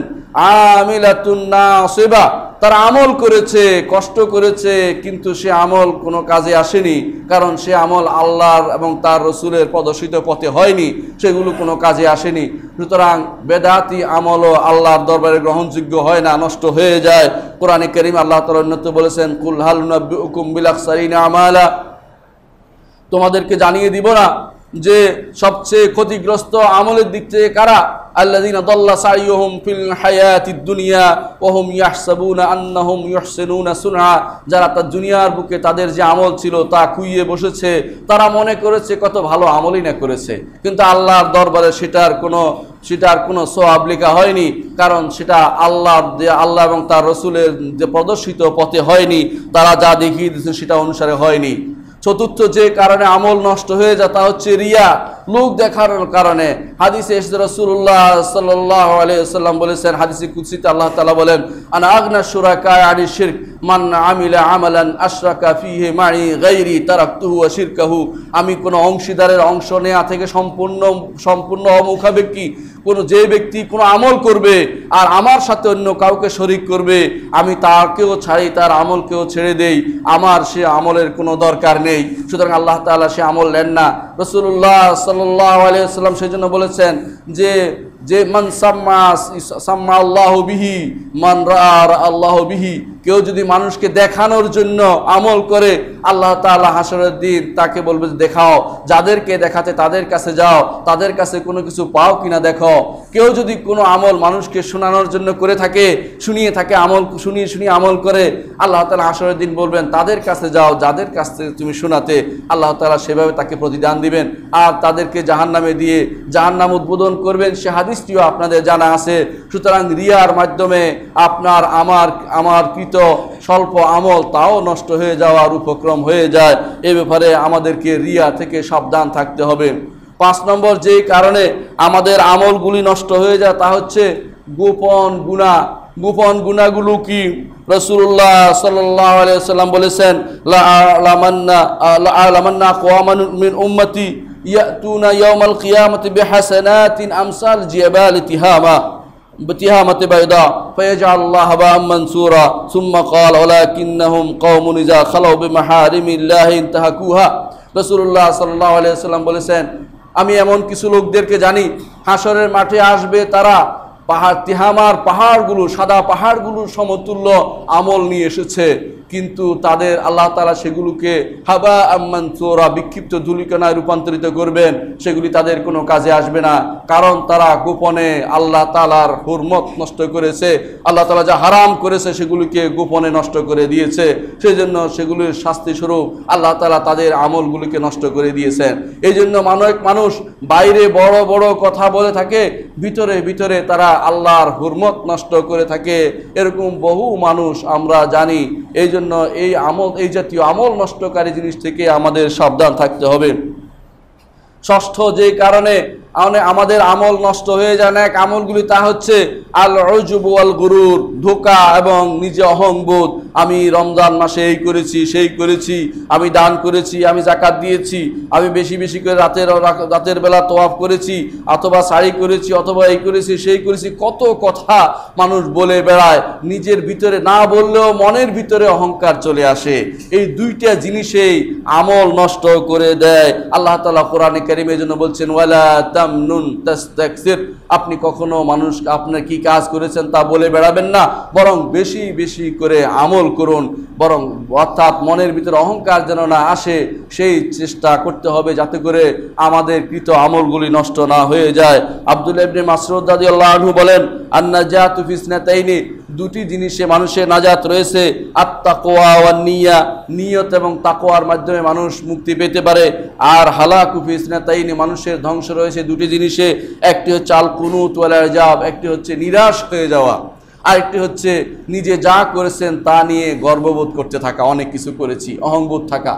আমিলাতুন নাসিবা, তারা আমল করেছে, কষ্ট করেছে, কিন্তু সে আমল কোনো কাজে আসেনি, কারণ সে আমল আল্লাহর এবং তার রসুলের প্রদর্শিত পথে হয়নি, সেগুলো কোনো কাজে আসেনি। সুতরাং বেদাতি আমলও আল্লাহর দরবারে গ্রহণযোগ্য হয় না, নষ্ট হয়ে যায়। কোরআনে কারিমে আল্লাহ তাআলা অন্যত্র বলেছেন, কুল হাল নুনাব্বিউকুম বিল আখসারিনা আমালা, তোমাদেরকে জানিয়ে দিব না যে সবচেয়ে ক্ষতিগ্রস্ত আমলের দিক থেকে কারা? আল্লাযীনা দাল্লা সাইয়ুহুম ফিল হায়াতিদ দুনিয়া ওয়া হুম ইয়াহসাবুনা আন্নাহুম ইউহসিনুনা সুনআ, যারা তার দুনিয়ার বুকে তাদের যে আমল ছিল তা খুইয়ে বসেছে, তারা মনে করেছে কত ভালো আমলই না করেছে, কিন্তু আল্লাহর দরবারে সেটার কোনো সেটার কোনো সওয়াব লেখা হয়নি, কারণ সেটা আল্লাহর আল্লাহ এবং তার রসুলের যে প্রদর্শিত পথে হয়নি, তারা যা দেখিয়ে দিয়েছেন সেটা অনুসারে হয়নি। চতুর্থ যে কারণে আমল নষ্ট হয়ে যায় তা হচ্ছে রিয়া, লোক দেখানোর কারণে। হাদিসে এসেছে রাসূলুল্লাহ সাল্লাল্লাহু আলাইহি ওয়াসাল্লাম বলেছেন, হাদিসে কুদসিতে আল্লাহ তাআলা বলেন, আনা আগনা শুরাকা আনি শিরক মান আমিলা আমালান আশরাকা ফিহি মাই গায়রি তারাকতুহু ওয়া শিরকাহু, আমি কোনো অংশীদারের অংশ নেওয়া থেকে সম্পূর্ণ সম্পূর্ণ অমুখাপেক্ষী। কোনো যে ব্যক্তি কোনো আমল করবে আর আমার সাথে অন্য কাউকে শরিক করবে, আমি তাকেও ছাড়ি, তার আমলকেও ছেড়ে দেই, আমার সে আমলের কোনো দরকার নেই। সুতরাং আল্লাহ তাআলা সে আমল নেন না। রাসূলুল্লাহ সাল্লাল্লাহু আলাইহি ওয়াসাল্লাম সেজন্য বলেছেন যে যে মান সাম্মা সাম্মা আল্লাহু বিহি মান রাআ আল্লাহু বিহি, কেউ যদি মানুষকে দেখানোর জন্য আমল করে আল্লাহ তাআলা হাসরের দিন তাকে বলবে দেখাও, যাদেরকে দেখাতে তাদের কাছে যাও, তাদের কাছে কোনো কিছু পাও কিনা দেখো। কেউ যদি কোনো আমল মানুষকে শোনানোর জন্য করে থাকে, শুনিয়ে থাকে, আমল শুনিয়ে শুনিয়ে আমল করে, আল্লাহ তাআলা হাসরের দিন বলবেন তাদের কাছে যাও, যাদের কাছ থেকে তুমি শোনাতে, আল্লাহ তাআলা সেভাবে তাকে প্রতিদান দিবেন আর তাদেরকে জাহান্নামে দিয়ে জাহান্নাম উদ্বোধন করবেন। সে হাদিসটিও আপনাদের জানা আছে। সুতরাং রিয়ার মাধ্যমে আপনার আমার আমার কৃত স্বল্প আমল তাও নষ্ট হয়ে যাওয়ার উপক্রম হয়ে যায়। এ ব্যাপারে আমাদেরকে রিয়া থেকে সাবধান থাকতে হবে। পাঁচ নম্বর যে কারণে আমাদের আমলগুলি নষ্ট হয়ে যায় তা হচ্ছে গোপন গুনাহ। গোপন গুনাহগুলো কি? রাসূলুল্লাহ সাল্লাল্লাহু আলাইহি ওয়াসাল্লাম বলেছেন, লা আলামান্না লা আলামান্না আকওয়ামান মিন উম্মতি ইয়াতুনা ইয়াউমাল কিয়ামাতি বিহাসানাতিন আমসাল জিবালি তিহামা بتهامة بيضاء فيجعل الله هباء منثورا ثم قال ولكنهم قوم إذا خلوا بمحارم الله انتهكوها। রাসূলুল্লাহ সাল্লাল্লাহু আলাইহি ওয়াসাল্লাম বলেছেন, আমি এমন কিছু লোকদেরকে জানি হাসরের মাঠে আসবে, তারা পাহাড় তিহামার পাহাড়গুলো সাদা পাহাড়গুলোর সমতুল্য আমল নিয়ে এসেছে, কিন্তু তাদের আল্লাহ তাআলা সেগুলোকে হাবা আম্মানসুরা বিক্ষিপ্ত ধুলিকণায় রূপান্তরিত করবেন, সেগুলি তাদের কোনো কাজে আসবে না, কারণ তারা গোপনে আল্লাহ তাআলার হুরমত নষ্ট করেছে, আল্লাহ তাআলা যা হারাম করেছে সেগুলিকে গোপনে নষ্ট করে দিয়েছে। সেই জন্য সেগুলির শাস্তি স্বরূপ আল্লাহ তাআলা তাদের আমলগুলিকে নষ্ট করে দিয়েছেন। এই জন্য অনেক মানুষ বাইরে বড় বড় কথা বলে থাকে, ভিতরে ভিতরে তারা আল্লাহর হুরমত নষ্ট করে থাকে। এরকম বহু মানুষ আমরা জানি। এই জন্য এই আমল, এই জাতীয় আমল নষ্টকারী জিনিস থেকে আমাদের সাবধান থাকতে হবে। ষষ্ঠ যে কারণে আমাদের আমল নষ্ট হয়ে যায় না এক আমলগুলি, তা হচ্ছে আল উজব ওয়াল গুরুর, ধোঁকা এবং নিজে অহংবোধ। আমি রমজান মাসে এই করেছি, সেই করেছি, আমি দান করেছি, আমি যাকাত দিয়েছি, আমি বেশি বেশি করে রাতের রাতের বেলা তওয়াফ করেছি, অথবা সাড়ি করেছি, অথবা এই করেছি, সেই করেছি। কত কথা মানুষ বলে বেড়ায়, নিজের ভিতরে না বললেও মনের ভিতরে অহংকার চলে আসে। এই দুইটা জিনিসেই আমল নষ্ট করে দেয়। আল্লাহ তাআলা কোরআনে কারীমের জন্য বলছেন, ওয়ালা তামনুন তাস্তাকসির, আপনি কখনো মানুষ আপনার কি কাজ করেছেন তা বলে বেড়াবেন না, বরং বেশি বেশি করে আমল করুন। বরং অর্থাৎ মনের ভিতরে অহংকার যেন না আসে, সেই চেষ্টা করতে হবে যাতে করে আমাদের কৃত আমলগুলি নষ্ট না হয়ে যায়। আব্দুল্লাহ ইবনে মাসউদ রাদিয়াল্লাহু আনহু বলেন, আন-নাজাতু ফি ইসনাতাইনি, দুটি জিনিসে মানুষের নাজাত রয়েছে, আত-তাকওয়া ওয়ান নিয়া, নিয়ত এবং তাকওয়ার মাধ্যমে মানুষ মুক্তি পেতে পারে। আর হালাকু ফি ইসনাতাইনি, মানুষের ধ্বংস রয়েছে দুটি জিনিসে, একটি হচ্ছে আল কুনুত ওয়াল ইজাব, একটি হচ্ছে নিরাশ হয়ে যাওয়া, আরেকটি হচ্ছে নিজে যা করেছেন তা নিয়ে গর্ববোধ করতে থাকা, অনেক কিছু করেছি, অহংবোধ থাকা।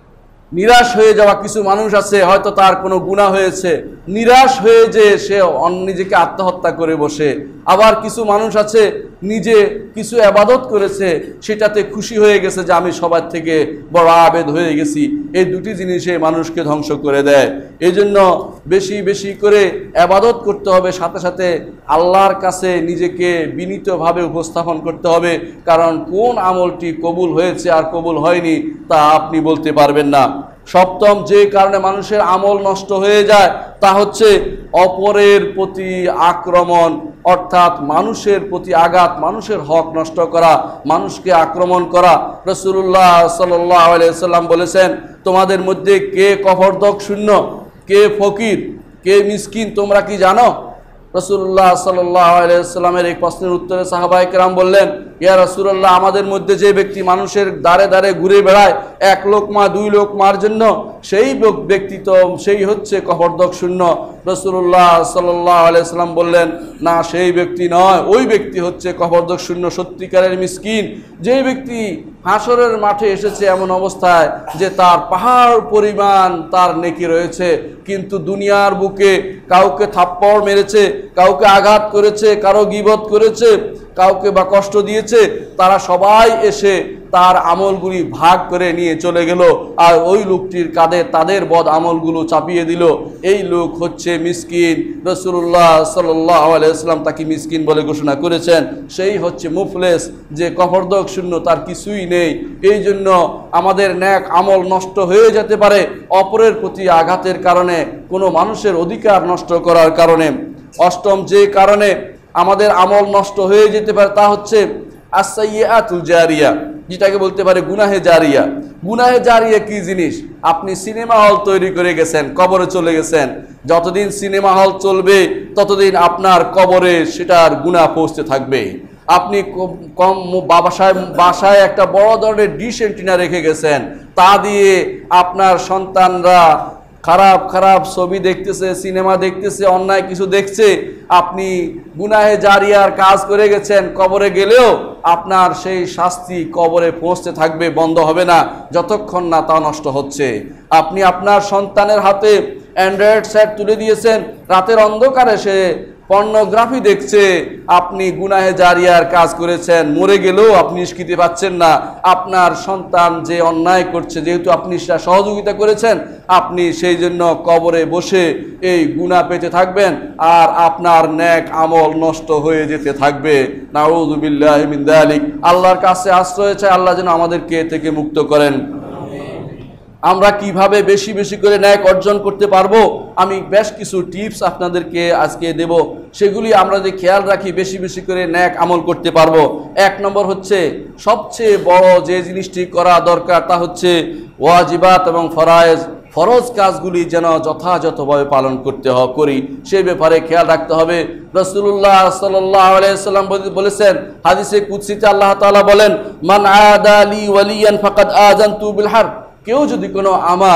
নিরাশ হয়ে যাওয়া, কিছু মানুষ আছে হয়তো তার কোনো গুনাহ হয়েছে, নিরাশ হয়ে যে সে নিজেকে আত্মহত্যা করে বসে। আবার কিছু মানুষ আছে নিজে কিছু ইবাদত করেছে, সেটাতে খুশি হয়ে গেছে যে আমি সবার থেকে বড় আবেদ হয়ে গেছি। এই দুটি জিনিসে মানুষকে ধ্বংস করে দেয়। এই জন্য বেশি বেশি করে ইবাদত করতে হবে, সাথে সাথে আল্লাহর কাছে নিজেকে বিনীতভাবে উপস্থাপন করতে হবে, কারণ কোন আমলটি কবুল হয়েছে আর কবুল হয়নি তা আপনি বলতে পারবেন না। সপ্তম যে কারণে মানুষের আমল নষ্ট হয়ে যায় তা হচ্ছে অপরের প্রতি আক্রমণ, অর্থাৎ মানুষের প্রতি আঘাত, মানুষের হক নষ্ট করা, মানুষকে আক্রমণ করা। রাসূলুল্লাহ সাল্লাল্লাহু আলাইহি সাল্লাম বলেছেন, তোমাদের মধ্যে কে কফরদক শূন্য, কে ফকির, কে মিসকিন তোমরা কি জানো? রাসূলুল্লাহ সাল্লাল্লাহু আলাইহি সাল্লামের এই প্রশ্নের উত্তরে সাহাবায়ে কেরাম বললেন, ইয়া রাসূলুল্লাহ, আমাদের মধ্যে যে ব্যক্তি মানুষের দ্বারে দ্বারে ঘুরে বেড়ায় এক লোকমা দুই লোকমার জন্য, সেই ব্যক্তি তো সেই হচ্ছে কফরদক শূন্য। রাসূলুল্লাহ সাল্লাল্লাহু আলাইহি সাল্লাম বললেন, না, সেই ব্যক্তি নয়, ওই ব্যক্তি হচ্ছে কফরদক শূন্য, সত্যিকারের মিসকিন। যে ব্যক্তি হাসরের মাঠে এসেছে এমন অবস্থায় যে তার পাহাড় পরিমাণ তার নেকি রয়েছে, কিন্তু দুনিয়ার বুকে কাউকে থাপ্পড় মেরেছে, কাউকে আঘাত করেছে, কারো গীবত করেছে, কাউকে বা কষ্ট দিয়েছে, তারা সবাই এসে তার আমলগুলি ভাগ করে নিয়ে চলে গেল, আর ওই লোকটির কাঁধে তাদের বদ আমলগুলো চাপিয়ে দিল। এই লোক হচ্ছে মিসকিন। রাসূলুল্লাহ সাল্লাল্লাহু আলাইহি ওয়াসাল্লাম তাকে মিসকিন বলে ঘোষণা করেছেন। সেই হচ্ছে মুফলেস, যে কফরদক শূন্য, তার কিছুই নেই। এই জন্য আমাদের নেক আমল নষ্ট হয়ে যেতে পারে অপরের প্রতি আঘাতের কারণে, কোনো মানুষের অধিকার নষ্ট করার কারণে। অষ্টম যে কারণে আমাদের আমল নষ্ট হয়ে যেতে পারে তা হচ্ছে আস-সাইয়্যাতুল জারিয়া, যেটাকে বলতে পারে গুনাহে জারিয়া। গুনাহে জারিয়া কি জিনিস? আপনি সিনেমা হল তৈরি করে গেছেন, কবরে চলে গেছেন, যতদিন সিনেমা হল চলবে ততদিন আপনার কবরে সেটার গুনাহ পৌঁছতে থাকবে। আপনি কম বাসায় বাসায় একটা বড় ধরনের ডিশ এন্টিনা রেখে গেছেন, তা দিয়ে আপনার সন্তানরা খারাপ খারাপ ছবি দেখতেছে, সিনেমা দেখতেছে, অন্যায় কিছু দেখছে। আপনি গুনাহে জারিয়ার কাজ করে গেছেন, কবরে গেলেও আপনার সেই শাস্তি কবরে পৌঁছতে থাকবে, বন্ধ হবে না যতক্ষণ না তা নষ্ট হচ্ছে। আপনি আপনার সন্তানের হাতে অ্যান্ড্রয়েড সেট তুলে দিয়েছেন, রাতের অন্ধকারে সে পর্নোগ্রাফি দেখছে, আপনি গুনাহে জারিয়ার কাজ করেছেন, মরে গেলেও আপনি স্বীকৃতি পাচ্ছেন না। আপনার সন্তান যে অন্যায় করছে, যেহেতু আপনি সেটা সহযোগিতা করেছেন, আপনি সেই জন্য কবরে বসে এই গুনাহ পেতে থাকবেন, আর আপনার নেক আমল নষ্ট হয়ে যেতে থাকবে। নাউযু বিল্লাহি মিন যালিক। আল্লাহর কাছে আশ্রয় চাই, আল্লাহ যেন আমাদেরকে এ থেকে মুক্ত করেন। আমরা কিভাবে বেশি বেশি করে ন্যাক অর্জন করতে পারবো, আমি বেশ কিছু টিপস আপনাদেরকে আজকে দেব। সেগুলি আমরা যদি খেয়াল রাখি বেশি বেশি করে ন্যাক আমল করতে পারবো। এক নম্বর হচ্ছে, সবচেয়ে বড় যে জিনিসটি করা দরকার তা হচ্ছে ওয়াজিবাত এবং ফরায়েজ, ফরজ কাজগুলি যেন যথাযথভাবে পালন করতে হ করি সেই ব্যাপারে খেয়াল রাখতে হবে। রাসূলুল্লাহ সাল্লাল্লাহু আলাইহি ওয়াসাল্লাম বলেছেন, হাদিসে কুদসিতে আল্লাহ তাআলা বলেন, মান আদা লি ওয়ালিয়ান ফাকাদ আযানতু বিল হারব, কেউ যদি কোনো আমার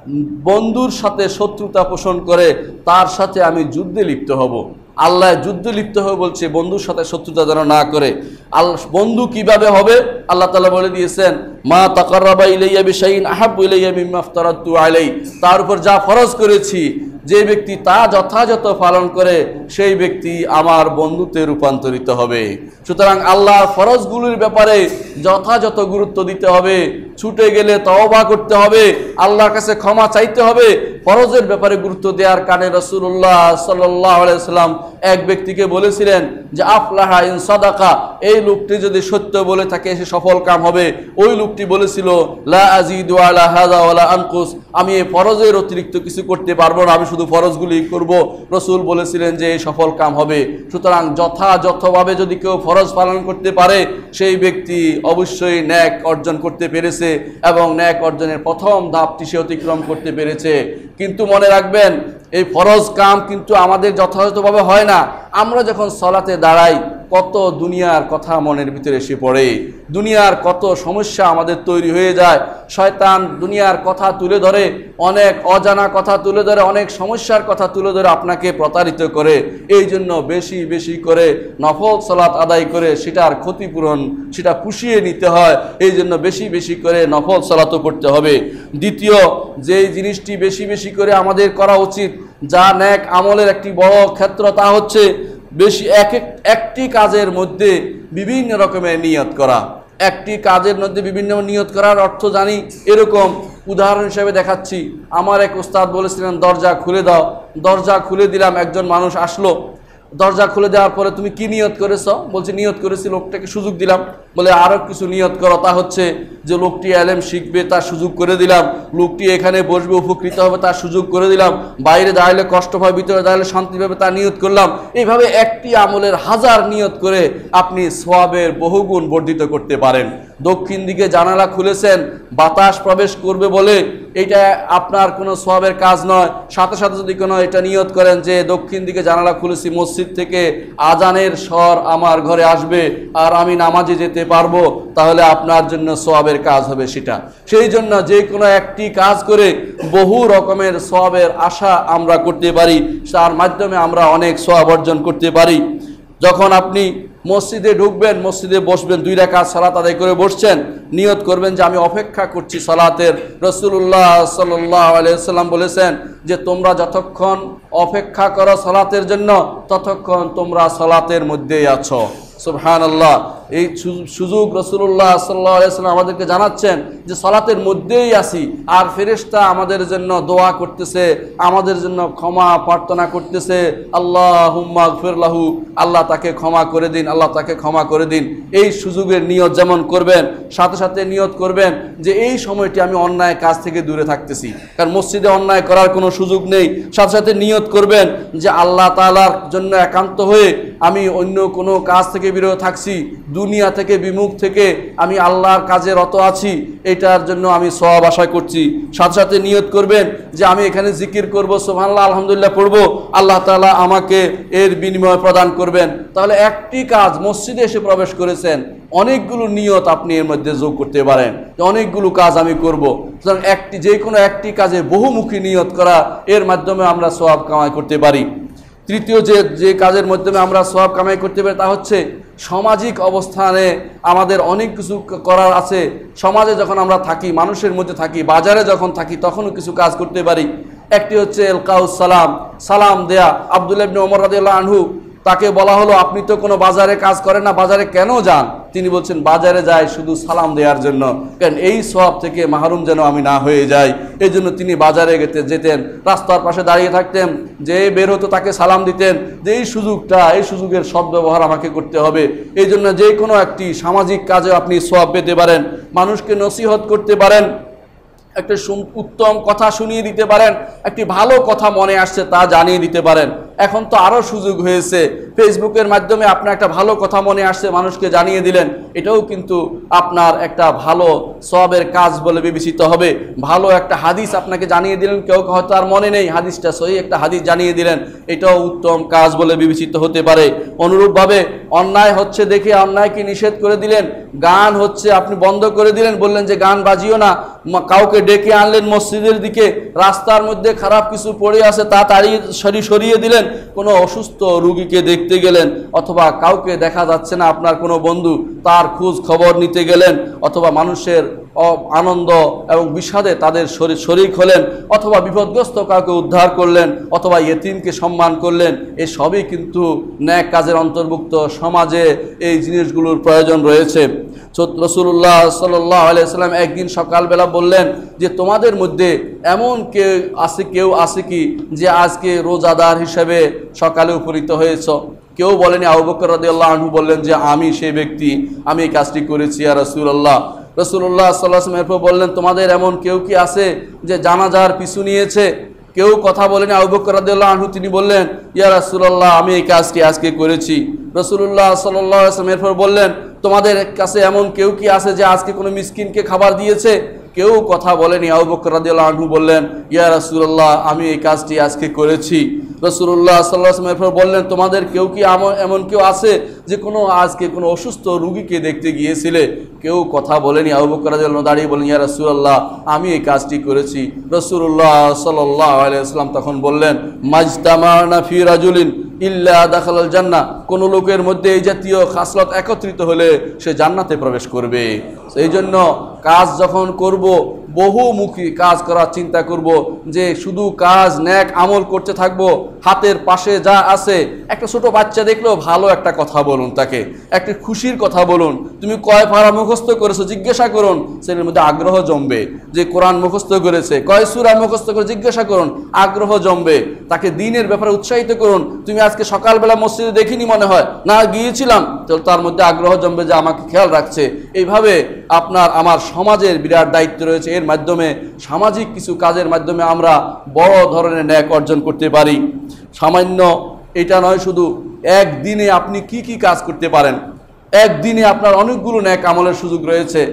বন্ধুর সাথে শত্রুতা পোষণ করে তার সাথে আমি যুদ্ধে লিপ্ত হব। আল্লাহ যুদ্ধে লিপ্ত হয়ে বলছে বন্ধুর সাথে শত্রুতা যেন না করে। আল্লাহ বন্ধু কিভাবে হবে আল্লাহ তাআলা বলে দিয়েছেন, মা তাকাররাবা ইলাইয়া বিশাইইন আহাব্বু ইলাইয়া মিম্মা আফতারাতু আলাইহি, তার উপর যা ফরজ করেছি যে ব্যক্তি তা যথাযথ পালন করে সেই ব্যক্তি আমার বন্ধুতে রূপান্তরিত হবে। সুতরাং আল্লাহর ফরজগুলির ব্যাপারে যথাযথ গুরুত্ব দিতে হবে, ছুটে গেলে তওবা করতে হবে, আল্লাহর কাছে ক্ষমা চাইতে হবে। ফরজের ব্যাপারে গুরুত্ব দেওয়ার কারণে রাসূলুল্লাহ সাল্লাল্লাহু আলাইহি ওয়াসাল্লাম এক ব্যক্তিকে বলেছিলেন যে আফলাহা ইন সাদাকা, এই লোকটি যদি সত্য বলে থাকে সে সফল কাম হবে। ওই লোকটি বলেছিল লা আযীদু আলা হাযা ওয়ালা আনকুস, আমি এই ফরজের অতিরিক্ত কিছু করতে পারবো না, আমি শুধু ফরজগুলি করব। রাসূল বলেছিলেন যে এই সফল কাম হবে। সুতরাং যথাযথভাবে যদি কেউ ফরজ পালন করতে পারে সেই ব্যক্তি অবশ্যই ন্যাক অর্জন করতে পেরেছে এবং ন্যাক অর্জনের প্রথম ধাপটি সে অতিক্রম করতে পেরেছে। কিন্তু মনে রাখবেন, এই ফরজ কাম কিন্তু আমাদের যথাযথভাবে হয় না। আমরা যখন সলাতে দাঁড়াই কত দুনিয়ার কথা মনের ভিতরে এসে পড়ে, দুনিয়ার কত সমস্যা আমাদের তৈরি হয়ে যায়। শয়তান দুনিয়ার কথা তুলে ধরে, অনেক অজানা কথা তুলে ধরে, অনেক সমস্যার কথা তুলে ধরে আপনাকে প্রতারিত করে। এই জন্য বেশি বেশি করে নফল সালাত আদায় করে সেটার ক্ষতিপূরণ সেটা পুষিয়ে নিতে হয়। এই জন্য বেশি বেশি করে নফল সালাতও করতে হবে। দ্বিতীয় যে জিনিসটি বেশি বেশি করে আমাদের করা উচিত, যা নেক আমলের একটি বড় ক্ষেত্র, তা হচ্ছে বেশি এক একটি কাজের মধ্যে বিভিন্ন রকমের নিয়ত করা। একটি কাজের মধ্যে বিভিন্ন নিয়ত করার অর্থ জানি এরকম, উদাহরণ হিসেবে দেখাচ্ছি। আমার এক উস্তাদ বলেছিলেন দরজা খুলে দাও, দরজা খুলে দিলাম, একজন মানুষ আসলো, দরজা খুলে দেওয়ার পরে তুমি কি নিয়ত করেছ? বলছে নিয়ত করেছি লোকটাকে সুযোগ দিলাম। বলে আরও কিছু নিয়ত করো, তা হচ্ছে যে লোকটি এলেম শিখবে তার সুযোগ করে দিলাম, লোকটি এখানে বসবে উপকৃত হবে তার সুযোগ করে দিলাম, বাইরে দাঁড়ালে কষ্ট পাবে ভিতরে দাঁড়ালে শান্তি পাবে তার নিয়ত করলাম। এইভাবে একটি আমলের হাজার নিয়ত করে আপনি সওয়াবের বহুগুণ বর্ধিত করতে পারেন। দক্ষিণ দিকে জানালা খুলেছেন বাতাস প্রবেশ করবে বলে এটা আপনার কোনো সওয়াবের কাজ নয়। সাথে সাথে যদি কোনো এটা নিয়ত করেন যে দক্ষিণ দিকে জানালা খুলেছি, মসজিদ থেকে আজানের স্বর আমার ঘরে আসবে আর আমি নামাজে যেতে পারবো, তাহলে আপনার জন্য সওয়াবের কাজ হবে সেটা। সেই জন্য যে কোনো একটি কাজ করে বহু রকমের সওয়াবের আশা আমরা করতে পারি, তার মাধ্যমে আমরা অনেক সওয়াব অর্জন করতে পারি। যখন আপনি মসজিদে ঢুকবেন, মসজিদে বসবেন, দুই রাকাত সালাত আদায় করে বসছেন, নিয়ত করবেন যে আমি অপেক্ষা করছি সালাতের। রাসূলুল্লাহ সাল্লাল্লাহু আলাইহি ওয়াসাল্লাম বলেছেন যে তোমরা যতক্ষণ অপেক্ষা করো সালাতের জন্য ততক্ষণ তোমরা সালাতের মধ্যেই আছো। সুবহানাল্লাহ, এই সুযোগ রাসূলুল্লাহ সাল্লাল্লাহু আলাইহি ওয়াসাল্লাম আমাদেরকে জানাচ্ছেন যে সালাতের মধ্যেই আছি, আর ফেরেশতা আমাদের জন্য দোয়া করতেছে, আমাদের জন্য ক্ষমা প্রার্থনা করতেছে, আল্লাহুম্মা গফির লাহু, আল্লাহ তাকে ক্ষমা করে দিন, আল্লাহ তাকে ক্ষমা করে দিন। এই সুযোগের নিয়ত যেমন করবেন, সাথে সাথে নিয়ত করবেন যে এই সময়টি আমি অন্যায় কাজ থেকে দূরে থাকতেছি, কারণ মসজিদে অন্যায় করার কোনো সুযোগ নেই। সাথে সাথে নিয়ত করবেন যে আল্লাহ তাআলার জন্য একান্ত হয়ে আমি অন্য কোনো কাজ থেকে বিরত থাকছি, দুনিয়া থেকে বিমুখ থেকে আমি আল্লাহর কাজে রত আছি, এটার জন্য আমি সওয়াব আশা করছি। সাথে সাথে নিয়ত করবেন যে আমি এখানে জিকির করব, সুবহানাল্লাহ আলহামদুলিল্লাহ পড়ব, আল্লাহ তাআলা আমাকে এর বিনিময় প্রদান করবেন। তাহলে একটি কাজ, মসজিদে এসে প্রবেশ করেছেন, অনেকগুলো নিয়ত আপনি এর মধ্যে যোগ করতে পারেন, অনেকগুলো কাজ আমি করব। সুতরাং একটি যে কোনো একটি কাজে বহুমুখী নিয়ত করা, এর মাধ্যমে আমরা সওয়াব কামাই করতে পারি। তৃতীয় যে যে কাজের মাধ্যমে আমরা সওয়াব কামাই করতে পারি তা হচ্ছে সামাজিক অবস্থানে আমাদের অনেক কিছু করার আছে। সমাজে যখন আমরা থাকি, মানুষের মধ্যে থাকি, বাজারে যখন থাকি, তখনও কিছু কাজ করতে পারি। একটি হচ্ছে এলকাউস সালাম, সালাম দেয়া। আব্দুল্লাহ ইবনে ওমর রাদিয়াল্লাহু আনহু, তাকে বলা হলো আপনি তো কোনো বাজারে কাজ করেন না, বাজারে কেন যান? তিনি বলছেন বাজারে যাই শুধু সালাম দেওয়ার জন্য, কারণ এই সওয়াব থেকে মাহরুম যেন আমি না হয়ে যাই। এই জন্য তিনি বাজারে যেতেন, রাস্তার পাশে দাঁড়িয়ে থাকতেন, যে বের হতো তাকে সালাম দিতেন, যে এই সুযোগটা, এই সুযোগের সদ্ব্যবহার আমাকে করতে হবে। এই জন্য যে কোনো একটি সামাজিক কাজে আপনি সওয়াব পেতে পারেন, মানুষকে নসিহত করতে পারেন, একটা উত্তম কথা শুনিয়ে দিতে পারেন, একটি ভালো কথা মনে আসছে তা জানিয়ে দিতে পারেন। এখন তো আরও সুযোগ হয়েছে, ফেসবুকের মাধ্যমে আপনার একটা ভালো কথা মনে আসছে মানুষকে জানিয়ে দিলেন, এটাও কিন্তু আপনার একটা ভালো সওয়াবের কাজ বলে বিবেচিত হবে। ভালো একটা হাদিস আপনাকে জানিয়ে দিলেন, কেউ হয়তো আর মনে নেই হাদিসটা সহি একটা হাদিস জানিয়ে দিলেন, এটাও উত্তম কাজ বলে বিবেচিত হতে পারে। অনুরূপভাবে অন্যায় হচ্ছে দেখে অন্যায়কে নিষেধ করে দিলেন, গান হচ্ছে আপনি বন্ধ করে দিলেন, বললেন যে গান বাজিও না, কাউকে ডেকে আনলেন মসজিদের দিকে, রাস্তার মধ্যে খারাপ কিছু পড়ে আছে তা তাড়িয়ে সরিয়ে দিলেন, কোনো অসুস্থ রুগীকে দেখতে গেলেন, অথবা কাউকে দেখা যাচ্ছে না আপনার কোনো বন্ধু, তার খোঁজ খবর নিতে গেলেন, অথবা মানুষের আনন্দ এবং বিষাদে তাদের শরীক হলেন, অথবা বিপদগ্রস্ত কাউকে উদ্ধার করলেন, অথবা ইয়েতিমকে সম্মান করলেন, এই সবই কিন্তু ন্যাক কাজের অন্তর্ভুক্ত। সমাজে এই জিনিসগুলোর প্রয়োজন রয়েছে। রাসূলুল্লাহ সাল্লাল্লাহু আলাইহি সাল্লাম একদিন সকালবেলা বললেন যে তোমাদের মধ্যে এমন কেউ আছে কেউ আছে কি যে আজকে রোজাদার হিসেবে সকালে উপনীত হয়েছ? কেউ বলেনি। আবু বকর রাদিয়াল্লাহু আনহু বললেন যে আমি সেই ব্যক্তি, আমি এই কাজটি করেছি ইয়া রাসূলুল্লাহ। রাসূলুল্লাহ সাল্লাল্লাহু আলাইহি ওয়াসাল্লাম এরপর বললেন তোমাদের এমন কেউ কি আছে যে জানাজার পিছু নিয়েছে? কেউ কথা বলেনি। আবু বকর রাদিয়াল্লাহু আনহু তিনি বললেন ইয়া রাসূলুল্লাহ আমি এই কাজটি আজকে করেছি। রাসূলুল্লাহ সাল্লাল্লাহু আলাইহি ওয়াসাল্লাম এরপর বললেন তোমাদের কাছে এমন কেউ কি আছে যে আজকে কোনো মিসকিনকে খাবার দিয়েছে? কেউ কথা বলেনি। আবু বকর রাদিয়াল্লাহু আনহু বললেন ইয়া রাসূলুল্লাহ আমি এই কাজটি আজকে করেছি। রাসূলুল্লাহ সাল্লাল্লাহু আলাইহি ওয়াসাল্লাম এরপর বললেন তোমাদের কেউ কি এমন কেউ আছে যে কোনো আজকে কোনো অসুস্থ রোগীকে দেখতে গিয়েছিলে? কেউ কথা বলেনি। আবু বকর রাদিয়াল্লাহু আনহু দাঁড়িয়ে বলেন ইয়া রাসূলুল্লাহ আমি এই কাজটি করেছি। রাসূলুল্লাহ সাল্লাল্লাহু আলাইহি ওয়াসাল্লাম তখন বললেন মাজতামানা ফি রাজুলিন ইল্লা দাখালাল জান্নাহ, কোন লোকের মধ্যে এই জাতীয় খাসলত একত্রিত হলে সে জান্নাতে প্রবেশ করবে। এই জন্য কাজ যখন করব বহুমুখী কাজ করার চিন্তা করব, যে শুধু কাজ নেক আমল করতে থাকবো, হাতের পাশে যা আছে, একটা ছোট বাচ্চা দেখলেও ভালো একটা কথা বলুন, তাকে একটা খুশির কথা বলুন। তুমি কয় পারা মুখস্থ করেছো জিজ্ঞাসা করুন, সেটার মধ্যে আগ্রহ জমবে। যে কোরআন মুখস্থ করেছে, কয় সূরা মুখস্থ করে জিজ্ঞাসা করুন, আগ্রহ জমবে। তাকে দ্বীনের ব্যাপারে উৎসাহিত করুন। তুমি আজকে সকালবেলা মসজিদে দেখিনি মনে হয়, না গিয়েছিলাম, তো তার মধ্যে আগ্রহ জমবে যে আমাকে খেয়াল রাখছে। এইভাবে আপনার আমার সমাজের বিরাট দায়িত্ব রয়েছে। এর মাধ্যমে সামাজিক কিছু কাজের মাধ্যমে আমরা বড় ধরনের ন্যাক অর্জন করতে পারি। সামান্য এটা নয়, শুধু একদিনে আপনি কি কি কাজ করতে পারেন, একদিনে আপনার অনেকগুলো ন্যাক আমলের সুযোগ রয়েছে।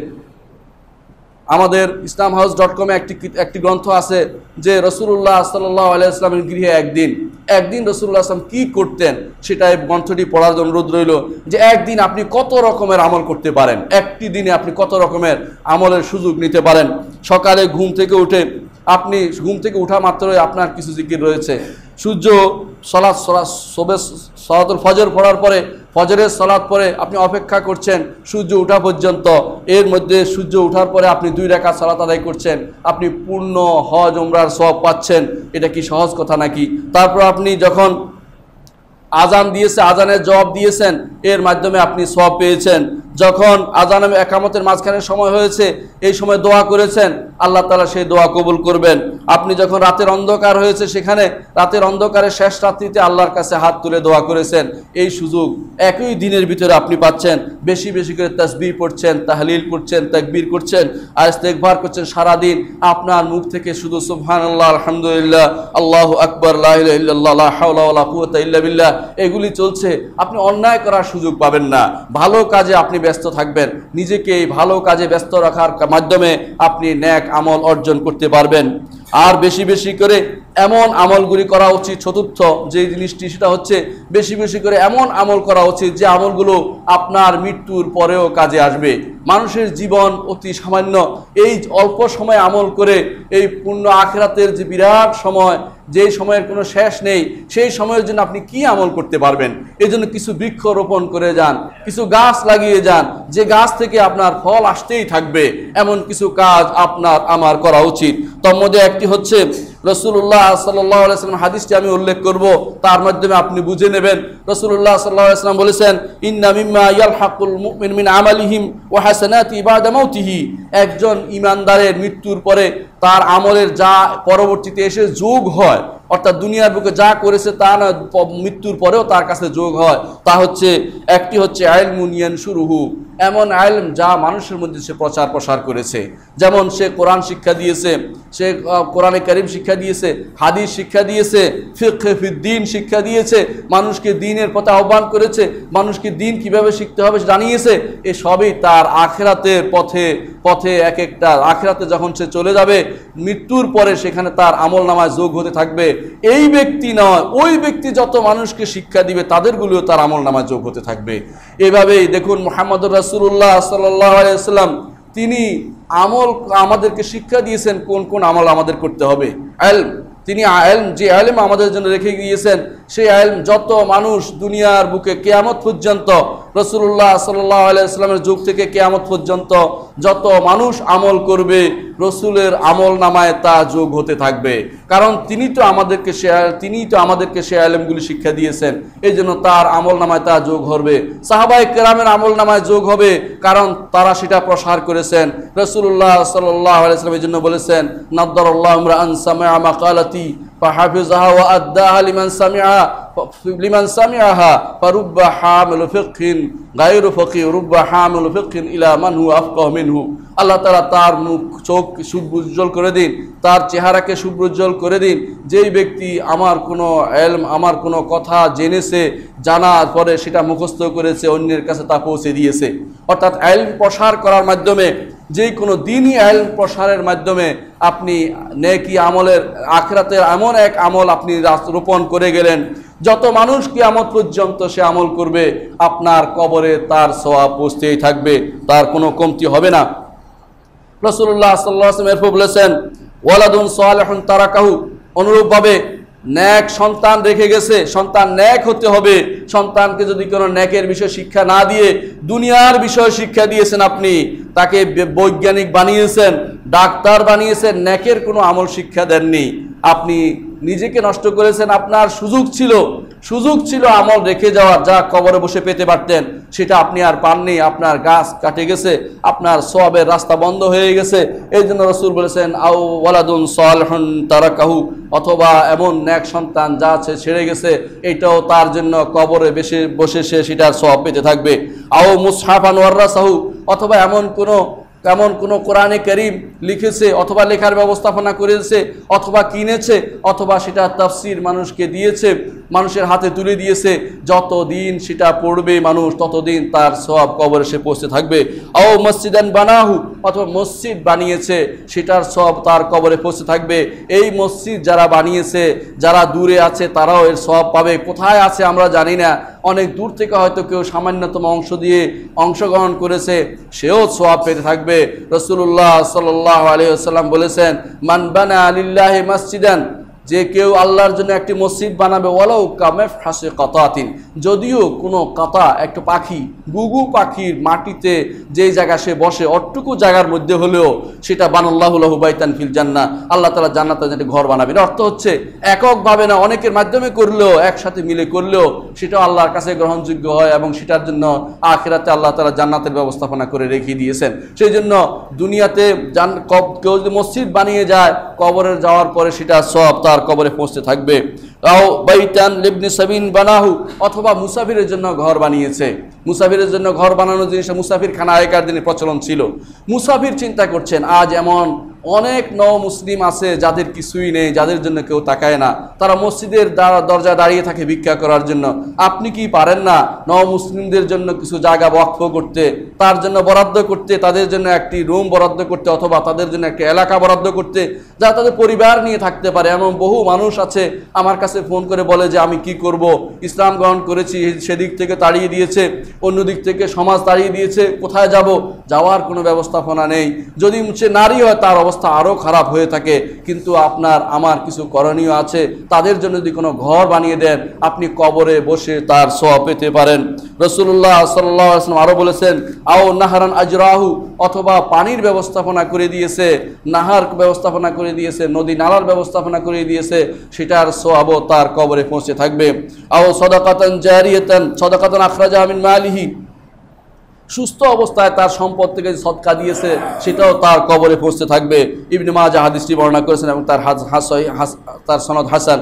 আমাদের ইসলাম হাউস ডট কমে একটি একটি গ্রন্থ আছে যে রাসূলুল্লাহ সাল্লাল্লাহু আলাইহি ওয়াসাল্লামের গৃহে একদিন একদিন রাসূলুল্লাহ সাল্লাল্লাহু আলাইহি ওয়াসাল্লাম কি করতেন, সেটা এই গ্রন্থটি পড়ার জন্য অনুরোধ রইল। যে একদিন আপনি কত রকমের আমল করতে পারেন, একটি দিনে আপনি কত রকমের আমলের সুযোগ নিতে পারেন। সকালে ঘুম থেকে উঠে আপনি ঘুম থেকে উঠা মাত্রই আপনার কিছু জিকির রয়েছে। সূর্য সলাৎ সবে সলাতুল ফজর পড়ার পরে, ফজরের সলাৎ পরে আপনি অপেক্ষা করছেন সূর্য ওঠা পর্যন্ত। এর মধ্যে সূর্য ওঠার পরে আপনি দুই রাকাত সালাত আদায় করছেন, আপনি পূর্ণ হজ উমরার সওয়াব পাচ্ছেন। এটা কি সহজ কথা নাকি? তারপর আপনি যখন আজান দিয়েছে, আজানের জবাব দিয়েছেন, এর মাধ্যমে আপনি সওয়াব পেয়েছেন। যখন আজান এবং একামতের মাঝখানে সময় হয়েছে, এই সময় দোয়া করেছেন, আল্লাহ তাআলা সেই দোয়া কবুল করবেন। আপনি যখন রাতের অন্ধকার হয়েছে, সেখানে রাতের অন্ধকারে শেষ রাত্রিতে আল্লাহর কাছে হাত তুলে দোয়া করেছেন, এই সুযোগ একই দিনের ভিতরে আপনি পাচ্ছেন। বেশি বেশি করে তাসবিহ পড়ছেন, তাহলিল করছেন, তাকবীর করছেন, আর ইস্তেগফার করছেন। সারাদিন আপনার মুখ থেকে শুধু সুবহানাল্লাহ, আলহামদুলিল্লাহ, আল্লাহু আকবার, লা ইলাহা ইল্লাল্লাহ, লা হাওলা ওয়ালা কুওয়াতা ইল্লা বিল্লাহ এগুলি চলছে। আপনি অন্যায় করার সুযোগ পাবেন না, ভালো কাজে আপনি ব্যস্ত থাকবেন। নিজেকে এই ভালো কাজে ব্যস্ত রাখার মাধ্যমে আপনি নেক আমল অর্জন করতে পারবেন। আর বেশি বেশি করে এমন আমলগুলি করা উচিত। চতুর্থ যে জিনিসটি সেটা হচ্ছে বেশি বেশি করে এমন আমল করা উচিত যে আমলগুলো আপনার মৃত্যুর পরেও কাজে আসবে। মানুষের জীবন অতি সামান্য, এই অল্প সময় আমল করে এই পূর্ণ আখিরাতের যে বিরাট সময়, যেই সময়ের কোনো শেষ নেই, সেই সময়ের জন্য আপনি কি আমল করতে পারবেন? এই জন্য কিছু বৃক্ষ রোপণ করে যান, কিছু গাছ লাগিয়ে যান, যে গাছ থেকে আপনার ফল আসতেই থাকবে। এমন কিছু কাজ আপনার আমার করা উচিত। তার মধ্যে একটি হচ্ছে রাসূলুল্লাহ সাল্লাল্লাহু আলাইহি ওয়াসাল্লাম হাদিসটি আমি উল্লেখ করব, তার মাধ্যমে আপনি বুঝে নেবেন। রাসূলুল্লাহ সাল্লাল্লাহু আলাইহি ওয়াসাল্লাম বলেছেন, ইন্না মিম্মা ইয়ালহাকুল মুমিন মিন আমালিহিম ওয়া হাসানাতি বা'দা মাউতিহি, একজন ঈমানদারের মৃত্যুর পরে তার আমলের যা পরবর্তীতে এসে যোগ হয়, অর্থাৎ দুনিয়ার বুকে যা করেছে তা না, মৃত্যুর পরেও তার কাছে যোগ হয়, তা হচ্ছে একটি হচ্ছে ইলমুন ইয়ানশুরুহু, এমন ইলম যা মানুষের মধ্যে সে প্রচার প্রসার করেছে। যেমন সে কোরআন শিক্ষা দিয়েছে, সে কোরআনে কারীম শিক্ষা দিয়েছে, হাদিস শিক্ষা দিয়েছে, ফিকহ ফিদ্দিন শিক্ষা দিয়েছে, মানুষকে দ্বীনের পথে আহ্বান করেছে, মানুষকে দ্বীন কিভাবে শিখতে হবে জানিয়েছে। এ সবই তার আখিরাতের পথে পথে এক একটা আখিরাতে যখন সে চলে যাবে, মৃত্যুর পরে সেখানে তার আমল নামায় যোগ হতে থাকবে। এই ব্যক্তি নয়, ওই ব্যক্তি যত মানুষকে শিক্ষা দিবে তাদেরগুলোও তার আমল নামায় যোগ হতে থাকবে। এভাবেই দেখুন মুহাম্মদুর রাসূলুল্লাহ সাল্লাল্লাহু আলাইহি ওয়াসাল্লাম তিনি আমল আমাদেরকে শিক্ষা দিয়েছেন কোন কোন আমল আমাদের করতে হবে। ইলম, তিনি ইলম যে ইলম আমাদের জন্য রেখে গিয়েছেন, সেই ইলম যত মানুষ দুনিয়ার বুকে কিয়ামত পর্যন্ত, রাসূলুল্লাহ সাল্লাল্লাহু আলাইহি ওয়াসাল্লামের যুগ থেকে কিয়ামত পর্যন্ত যত মানুষ আমল করবে, রসুলের আমল নামায় তা যোগ হতে থাকবে। কারণ তিনি তো আমাদেরকে সে তিনিই তো আমাদেরকে সে ইলমগুলি শিক্ষা দিয়েছেন, এই জন্য তার আমল নামায় তা যোগ হবে। সাহাবায়ে কেরামের আমল নামায় যোগ হবে, কারণ তারা সেটা প্রসার করেছেন। রাসূলুল্লাহ সাল্লাল্লাহু আলাইহি ওয়াসাল্লাম এই জন্য বলেছেন, নাদ্দারাল্লাহু ইমরাআন সামিআ মাকালাতি ফাহাফিজাহা ওয়া আদ্দাহা লিমান সামিআ লিমান সামিআহা ফারুব্বা হামিল ফিকহিন গায়রু ফকিহ রুব্বা হামিল ফিকহিন ইলা মান হুয়া আফকাহু মিনহু। আল্লাহ তাআলা তার মুখ চোখ সুব্রুজ্জ্বল করে দিন, তার চেহারাকে সুব্রুজ্জ্বল করে দিন। যেই ব্যক্তি আমার কোনো ইলম, আমার কোনো কথা জেনেছে, জানার পরে সেটা মুখস্থ করেছে, অন্যের কাছে তা পৌঁছে দিয়েছে, অর্থাৎ ইলম প্রসার করার মাধ্যমে, যে কোনো দিনই ইলম প্রসারের মাধ্যমে আপনি নেকি আমলের আখিরাতের এমন এক আমল আপনি রোপণ করে গেলেন, যত মানুষ কিয়ামত পর্যন্ত সে আমল করবে, আপনার কবরে তার সওয়াব পৌঁছতেই থাকবে, তার কোনো কমতি হবে না। রাসূলুল্লাহ সাল্লাল্লাহু আলাইহি ওয়াসাল্লাম এরপর বলেছেন, ওয়ালাদুন সালিহুন তারাকাহু, অনুরূপভাবে ন্যাক সন্তান রেখে গেছে, সন্তান ন্যাক হতে হবে। সন্তানকে যদি কোনো ন্যাকের বিষয় শিক্ষা না দিয়ে দুনিয়ার বিষয় শিক্ষা দিয়েছেন, আপনি তাকে বৈজ্ঞানিক বানিয়েছেন, ডাক্তার বানিয়েছেন, ন্যাকের কোনো আমল শিক্ষা দেননি, আপনি নিজেকে নষ্ট করেছেন। আপনার সুযোগ ছিল সুযোগ ছিল আমল রেখে যাওয়ার, যা কবরে বসে পেতে পারতেন, সেটা আপনি আর পাননি। আপনার গাছ কাটে গেছে, আপনার সওয়াবের রাস্তা বন্ধ হয়ে গেছে। এই জন্য রাসূল বলেছেন, আও ওয়ালাদুন সালিহুন তারাকাহু, অথবা এমন ন্যাক সন্তান যা আছে ছেড়ে গেছে, এটাও তার জন্য কবরে বসে বসে সে সেটার সওয়াব পেতে থাকবে। আও মুসহাফান ওয়ারাসাহু, অথবা এমন কোনো এমন কোনো কোরআনে কারীম লিখেছে, অথবা লেখার ব্যবস্থাপনা করেছে, অথবা কিনেছে, অথবা সেটা তাফসীর মানুষকে দিয়েছে, মানুষের হাতে তুলে দিয়েছে, যতদিন সেটা পড়বে মানুষ ততদিন তার সওয়াব কবরে সে পৌঁছতে থাকবে। আও মসজিদান বানাহু, অথবা মসজিদ বানিয়েছে, সেটার সওয়াব তার কবরে পৌঁছতে থাকবে। এই মসজিদ যারা বানিয়েছে, যারা দূরে আছে তারাও এর সওয়াব পাবে। কোথায় আছে আমরা জানি না, অনেক দূর থেকে হয়তো কেউ সামান্যতম অংশ দিয়ে অংশগ্রহণ করেছে, সেও সওয়াব পেতে থাকবে। রাসূলুল্লাহ সাল্লাল্লাহু আলাইহি ওয়াসাল্লাম বলেছেন, মান বানা লিল্লাহি মাসজিদান, যে কেউ আল্লাহর জন্য একটি মসজিদ বানাবে, ওয়ালাউ কামাফহাসি কাতাতিন, যদিও কোনো কাতা, একটা পাখি, গুগু পাখির মাটিতে যেই জায়গা সে বসে, অটুকু জায়গার মধ্যে হলেও সেটা বানাল্লাহু লাহু বাইতান ফিল জান্নাহ, আল্লাহ তাআলা জান্নাতে যেটা ঘর বানাবেন। অর্থ হচ্ছে এককভাবে না, অনেকের মাধ্যমে করলেও, একসাথে মিলে করলেও সেটা আল্লাহর কাছে গ্রহণযোগ্য হয়, এবং সেটার জন্য আখিরাতে আল্লাহ তাআলা জান্নাতের ব্যবস্থাপনা করে রেখে দিয়েছেন। সেই জন্য দুনিয়াতে কেউ যদি মসজিদ বানিয়ে যায়, কবরের যাওয়ার পরে সেটা সওয়াব তার কবরে পৌঁছতে থাকবে। আও বাইতান লিবনি সাবিন বানাহু, অথবা মুসাফিরের জন্য ঘর বানিয়েছে। মুসাফিরের জন্য ঘর বানানোর জিনিসটা মুসাফির খানা আগেকার দিনে প্রচলন ছিল। মুসাফির চিন্তা করছেন, আজ এমন অনেক নও মুসলিম আছে যাদের কিছুই নেই, যাদের জন্য কেউ তাকায় না, তারা মসজিদের দরজায় দাঁড়িয়ে থাকে ভিক্ষা করার জন্য। আপনি কি পারেন না নও মুসলিমদের জন্য কিছু জায়গা ওয়াকফ করতে, তার জন্য বরাদ্দ করতে, তাদের জন্য একটি রুম বরাদ্দ করতে, অথবা তাদের জন্য একটি এলাকা বরাদ্দ করতে, যা তাদের পরিবার নিয়ে থাকতে পারে? এমন বহু মানুষ আছে আমার কাছে ফোন করে বলে যে আমি কি করব, ইসলাম গ্রহণ করেছি, সেদিক থেকে তাড়িয়ে দিয়েছে, অন্য দিক থেকে সমাজ তাড়িয়ে দিয়েছে, কোথায় যাব? যাওয়ার কোনো ব্যবস্থাপনা নেই। যদি সে নারী হয় তার অবস্থা আরও খারাপ হয়ে থাকে, কিন্তু আপনার আমার কিছু করণীয় আছে। তাদের জন্য যদি কোনো ঘর বানিয়ে দেন, আপনি কবরে বসে তার সওয়াব পেতে পারেন। রাসূলুল্লাহ সাল্লাল্লাহু আলাইহি ওয়াসাল্লাম আরও বলেছেন, আও নাহারান আজরাহু, অথবা পানির ব্যবস্থাপনা করে দিয়েছে, নাহার ব্যবস্থাপনা করে দিয়েছে, নদী নালার ব্যবস্থাপনা করে দিয়েছে, সেটার সওয়াবও তার কবরে পৌঁছে থাকবে। আও সাদাকাতান জারিয়াতান, সাদাকাতান আখরাজা মিন মালিহি, সুস্থ অবস্থায় তার সম্পদ থেকে সদকা দিয়েছে, সেটাও তার কবরে পৌঁছতে থাকবে। ইবনে মাজাহ হাদিসটি বর্ণনা করেছেন এবং তার তার সনদ হাসান।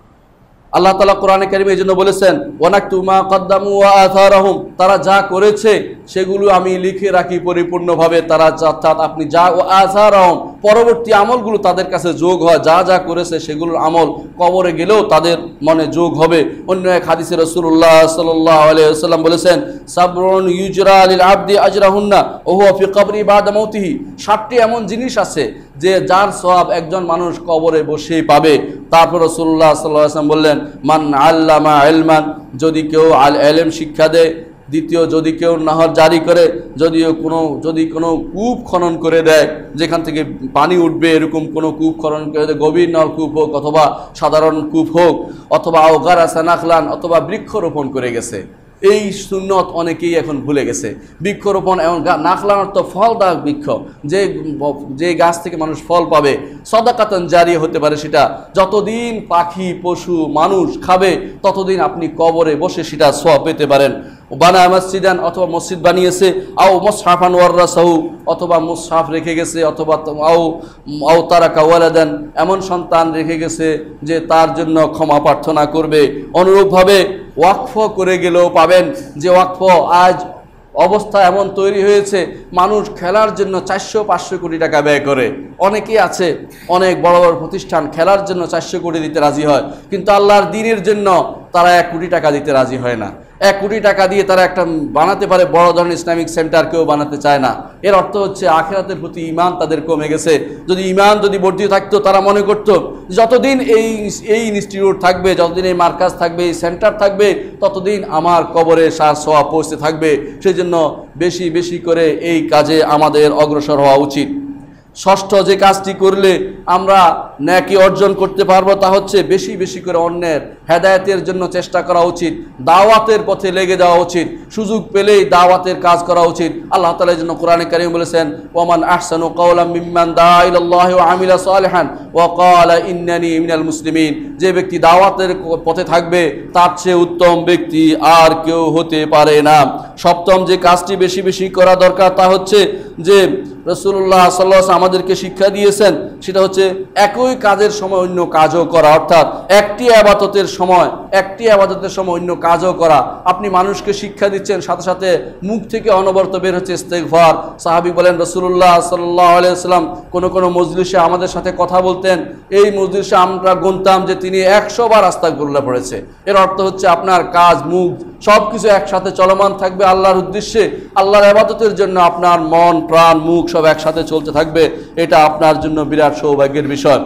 আল্লাহ তাআলা কোরআনে কারিমে এই জন্য বলেছেন, ওয়ানাকতু মা কদ্দামু ওয়া আথারাহুম, তারা যা করেছে সেগুলো আমি লিখে রাখি পরিপূর্ণভাবে। তারা অর্থাৎ আপনি যা ও আথারাহুম, পরবর্তী আমলগুলো তাদের কাছে যোগ হয়, যা যা করেছে সেগুলোর আমল কবরে গেলেও তাদের মনে যোগ হবে। অন্য এক হাদিসে রাসূলুল্লাহ সাল্লাল্লাহু আলাইহি ওয়াসাল্লাম বলেছেন, সাবরুন ইউজরা লিল আবদি আজরাহুন্না ওয়া হুয়া ফি কবরি বাদা মাউতিহি, সাতটি এমন জিনিস আছে যে যার সওয়াব একজন মানুষ কবরে বসেই পাবে। তারপর রাসূলুল্লাহ সাল্লাল্লাহু আলাইহি ওয়াসাল্লাম বললেন, মান আল্লামা ইলমান, যদি কেউ আল ইলম শিক্ষা দেয়। দ্বিতীয়, যদি কেউ নহর জারি করে, যদিও কোনো যদি কোনো কূপ খনন করে দেয় যেখান থেকে পানি উঠবে, এরকম কোনো কূপ খনন করে দেয়, গভীর নলকূপ হোক অথবা সাধারণ কূপ হোক, অথবা আওগারাসা নাখলান, অথবা বৃক্ষরোপণ করে গেছে। এই সুন্নত অনেকেই এখন ভুলে গেছে। বৃক্ষরোপণ এবং নাখলান অর্থ ফলদায়ক বৃক্ষ, যে যে গাছ থেকে মানুষ ফল পাবে, সাদাকাতান জারিয়া হতে পারে সেটা। যতদিন পাখি পশু মানুষ খাবে ততদিন আপনি কবরে বসে সেটা সওয়াব পেতে পারেন। বানা মসজিদান, অথবা মসজিদ বানিয়েছে, আও মুসহাফান ওয়ারাসাহু, অথবা মুসহাফ রেখে গেছে, অথবা আও আও তারাকা ওয়ালাদান, এমন সন্তান রেখে গেছে যে তার জন্য ক্ষমা প্রার্থনা করবে। অনুরূপভাবে ওয়াকফ করে গেলেও পাবেন, যে ওয়াকফ আজ অবস্থা এমন তৈরি হয়েছে, মানুষ খেলার জন্য চারশো পাঁচশো কোটি টাকা ব্যয় করে। অনেকেই আছে, অনেক বড় বড় প্রতিষ্ঠান খেলার জন্য চারশো কোটি দিতে রাজি হয়, কিন্তু আল্লাহর দ্বীনের জন্য তারা এক কোটি টাকা দিতে রাজি হয় না। এক কোটি টাকা দিয়ে তারা একটা বানাতে পারে বড় ধরনের ইসলামিক সেন্টার, কেউ বানাতে চায় না। এর অর্থ হচ্ছে আখিরাতের প্রতি ঈমান তাদের কমে গেছে। যদি ঈমান যদি বর্ধিত থাকতো, তারা মনে করতো যতদিন এই এই ইনস্টিটিউট থাকবে, যতদিন এই মার্কাজ থাকবে, এই সেন্টার থাকবে, ততদিন আমার কবরে সার সওয়াব পৌঁছতে থাকবে। সেই জন্য বেশি বেশি করে এই কাজে আমাদের অগ্রসর হওয়া উচিত। ষষ্ঠ যে কাজটি করলে আমরা নেকি অর্জন করতে পারবো, তা হচ্ছে বেশি বেশি করে অন্যের হেদায়েতের জন্য চেষ্টা করা উচিত, দাওয়াতের পথে লেগে যাওয়া উচিত, সুযোগ পেলেই দাওয়াতের কাজ করা উচিত। আল্লাহ তাআলা এই জন্য কোরআনে কারীমে বলেছেন, ওয়ামান আহসানু কাওলাম মিম্মান দাআ ইলাল্লাহি ওয়া আমিলা সালিহান ওয়া ক্বালা ইন্নানি মিনাল মুসলিমিন, যে ব্যক্তি দাওয়াতের পথে থাকবে তার চেয়ে উত্তম ব্যক্তি আর কেউ হতে পারে না। সপ্তম যে কাজটি বেশি বেশি করা দরকার, তা হচ্ছে যে রাসূলুল্লাহ সাল্লাল্লাহু আলাইহি ওয়াসাল্লাম আমাদেরকে শিক্ষা দিয়েছেন, সেটা হচ্ছে একই কাজের সময় অন্য কাজও করা। অর্থাৎ একটি ইবাদতের সময় একটি ইবাদতের সময় অন্য কাজও করা। আপনি মানুষকে শিক্ষা দিচ্ছেন, সাথে সাথে মুখ থেকে অনবরত বের হচ্ছে ইস্তেগফার। সাহাবী বলেন, রাসূলুল্লাহ সাল্লাল্লাহু আলাইহি ওয়াসাল্লাম কোনো কোনো মজলিসে আমাদের সাথে কথা বলতেন, এই মজলিসে আমরা গুনতাম যে তিনি একশো বার আস্তাগফিরুল্লাহ পড়েছে। এর অর্থ হচ্ছে আপনার কাজ মুখ সব কিছু একসাথে চলমান থাকবে আল্লাহর উদ্দেশ্যে, আল্লাহর ইবাদতের জন্য। আপনার মন প্রাণ মুখ সব একসাথে চলতে থাকবে, এটা আপনার জন্য বিরাট সৌভাগ্যের বিষয়।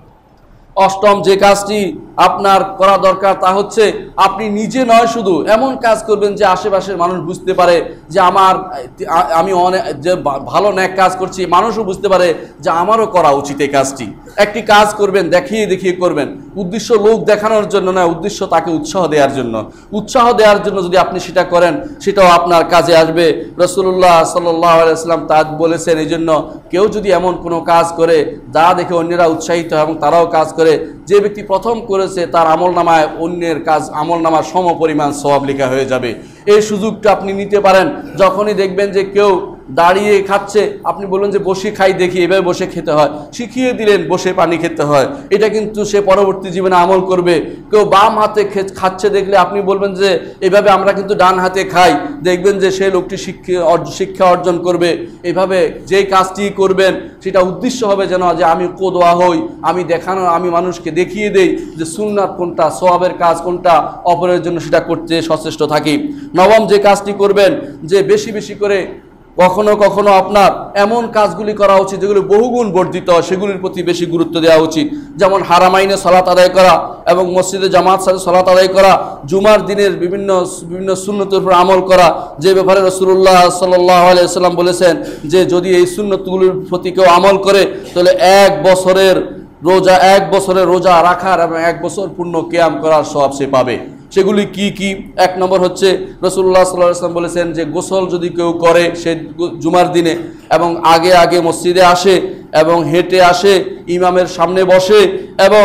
অষ্টম যে কাজটি আপনার করা দরকার, তা হচ্ছে আপনি নিজে নয় শুধু এমন কাজ করবেন যে আশেপাশের মানুষ বুঝতে পারে যে আমার আমি অনেক যে ভালো ন্যাক কাজ করছি, মানুষও বুঝতে পারে যে আমারও করা উচিত এই কাজটি। একটি কাজ করবেন দেখিয়ে দেখিয়ে করবেন, উদ্দেশ্য লোক দেখানোর জন্য না, উদ্দেশ্য তাকে উৎসাহ দেওয়ার জন্য। উৎসাহ দেওয়ার জন্য যদি আপনি সেটা করেন, সেটাও আপনার কাজে আসবে। রাসূলুল্লাহ সাল্লাল্লাহু আলাইহি ওয়াসাল্লাম তা বলেছেন, এই জন্য কেউ যদি এমন কোনো কাজ করে যা দেখে অন্যরা উৎসাহিত হয় এবং তারাও কাজ করে, যে ব্যক্তি প্রথম করেছে তার আমল নামায় অন্যের কাজ আমল নামার সম পরিমাণ সওয়াব লেখা হয়ে যাবে। এই সুযোগটা আপনি নিতে পারেন। যখনই দেখবেন যে কেউ দাঁড়িয়ে খাচ্ছে, আপনি বললেন যে বসে খাই দেখি, এভাবে বসে খেতে হয়, শিখিয়ে দিলেন বসে পানি খেতে হয়, এটা কিন্তু সে পরবর্তী জীবনে আমল করবে। কেউ বাম হাতে খাচ্ছে দেখলে আপনি বলবেন যে এভাবে আমরা কিন্তু ডান হাতে খাই, দেখবেন যে সেই লোকটি শিক্ষা শিক্ষা অর্জন করবে। এভাবে যেই কাজটি করবেন সেটা উদ্দেশ্য হবে যেন যে আমি কোদওয়া হই, আমি দেখানো আমি মানুষকে দেখিয়ে দেই যে সুন্নাত কোনটা, সওয়াবের কাজ কোনটা, অপরের জন্য সেটা করতে সচেষ্ট থাকি। নবম যে কাজটি করবেন, যে বেশি বেশি করে কখনো কখনো আপনার এমন কাজগুলি করা উচিত যেগুলি বহুগুণ বর্ধিত, সেগুলির প্রতি বেশি গুরুত্ব দেওয়া উচিত। যেমন হারামাইনে সালাত আদায় করা এবং মসজিদে জামাত সাথে সালাত আদায় করা, জুমার দিনের বিভিন্ন বিভিন্ন সুন্নতের উপর আমল করা, যে ব্যাপারে রাসূলুল্লাহ সাল্লাল্লাহু আলাইহি ওয়াসাল্লাম বলেছেন যে যদি এই সুন্নতগুলির প্রতি কেউ আমল করে তাহলে এক বছরের রোজা এক বছরের রোজা রাখার এবং এক বছর পূর্ণ কিয়াম করার সওয়াব সে পাবে। সেগুলি কি কি? এক নম্বর হচ্ছে রাসূলুল্লাহ সাল্লাল্লাহু আলাইহি ওয়াসাল্লাম বলেছেন যে গোসল যদি কেউ করে সে জুমার দিনে এবং আগে আগে মসজিদে আসে এবং হেঁটে আসে, ইমামের সামনে বসে এবং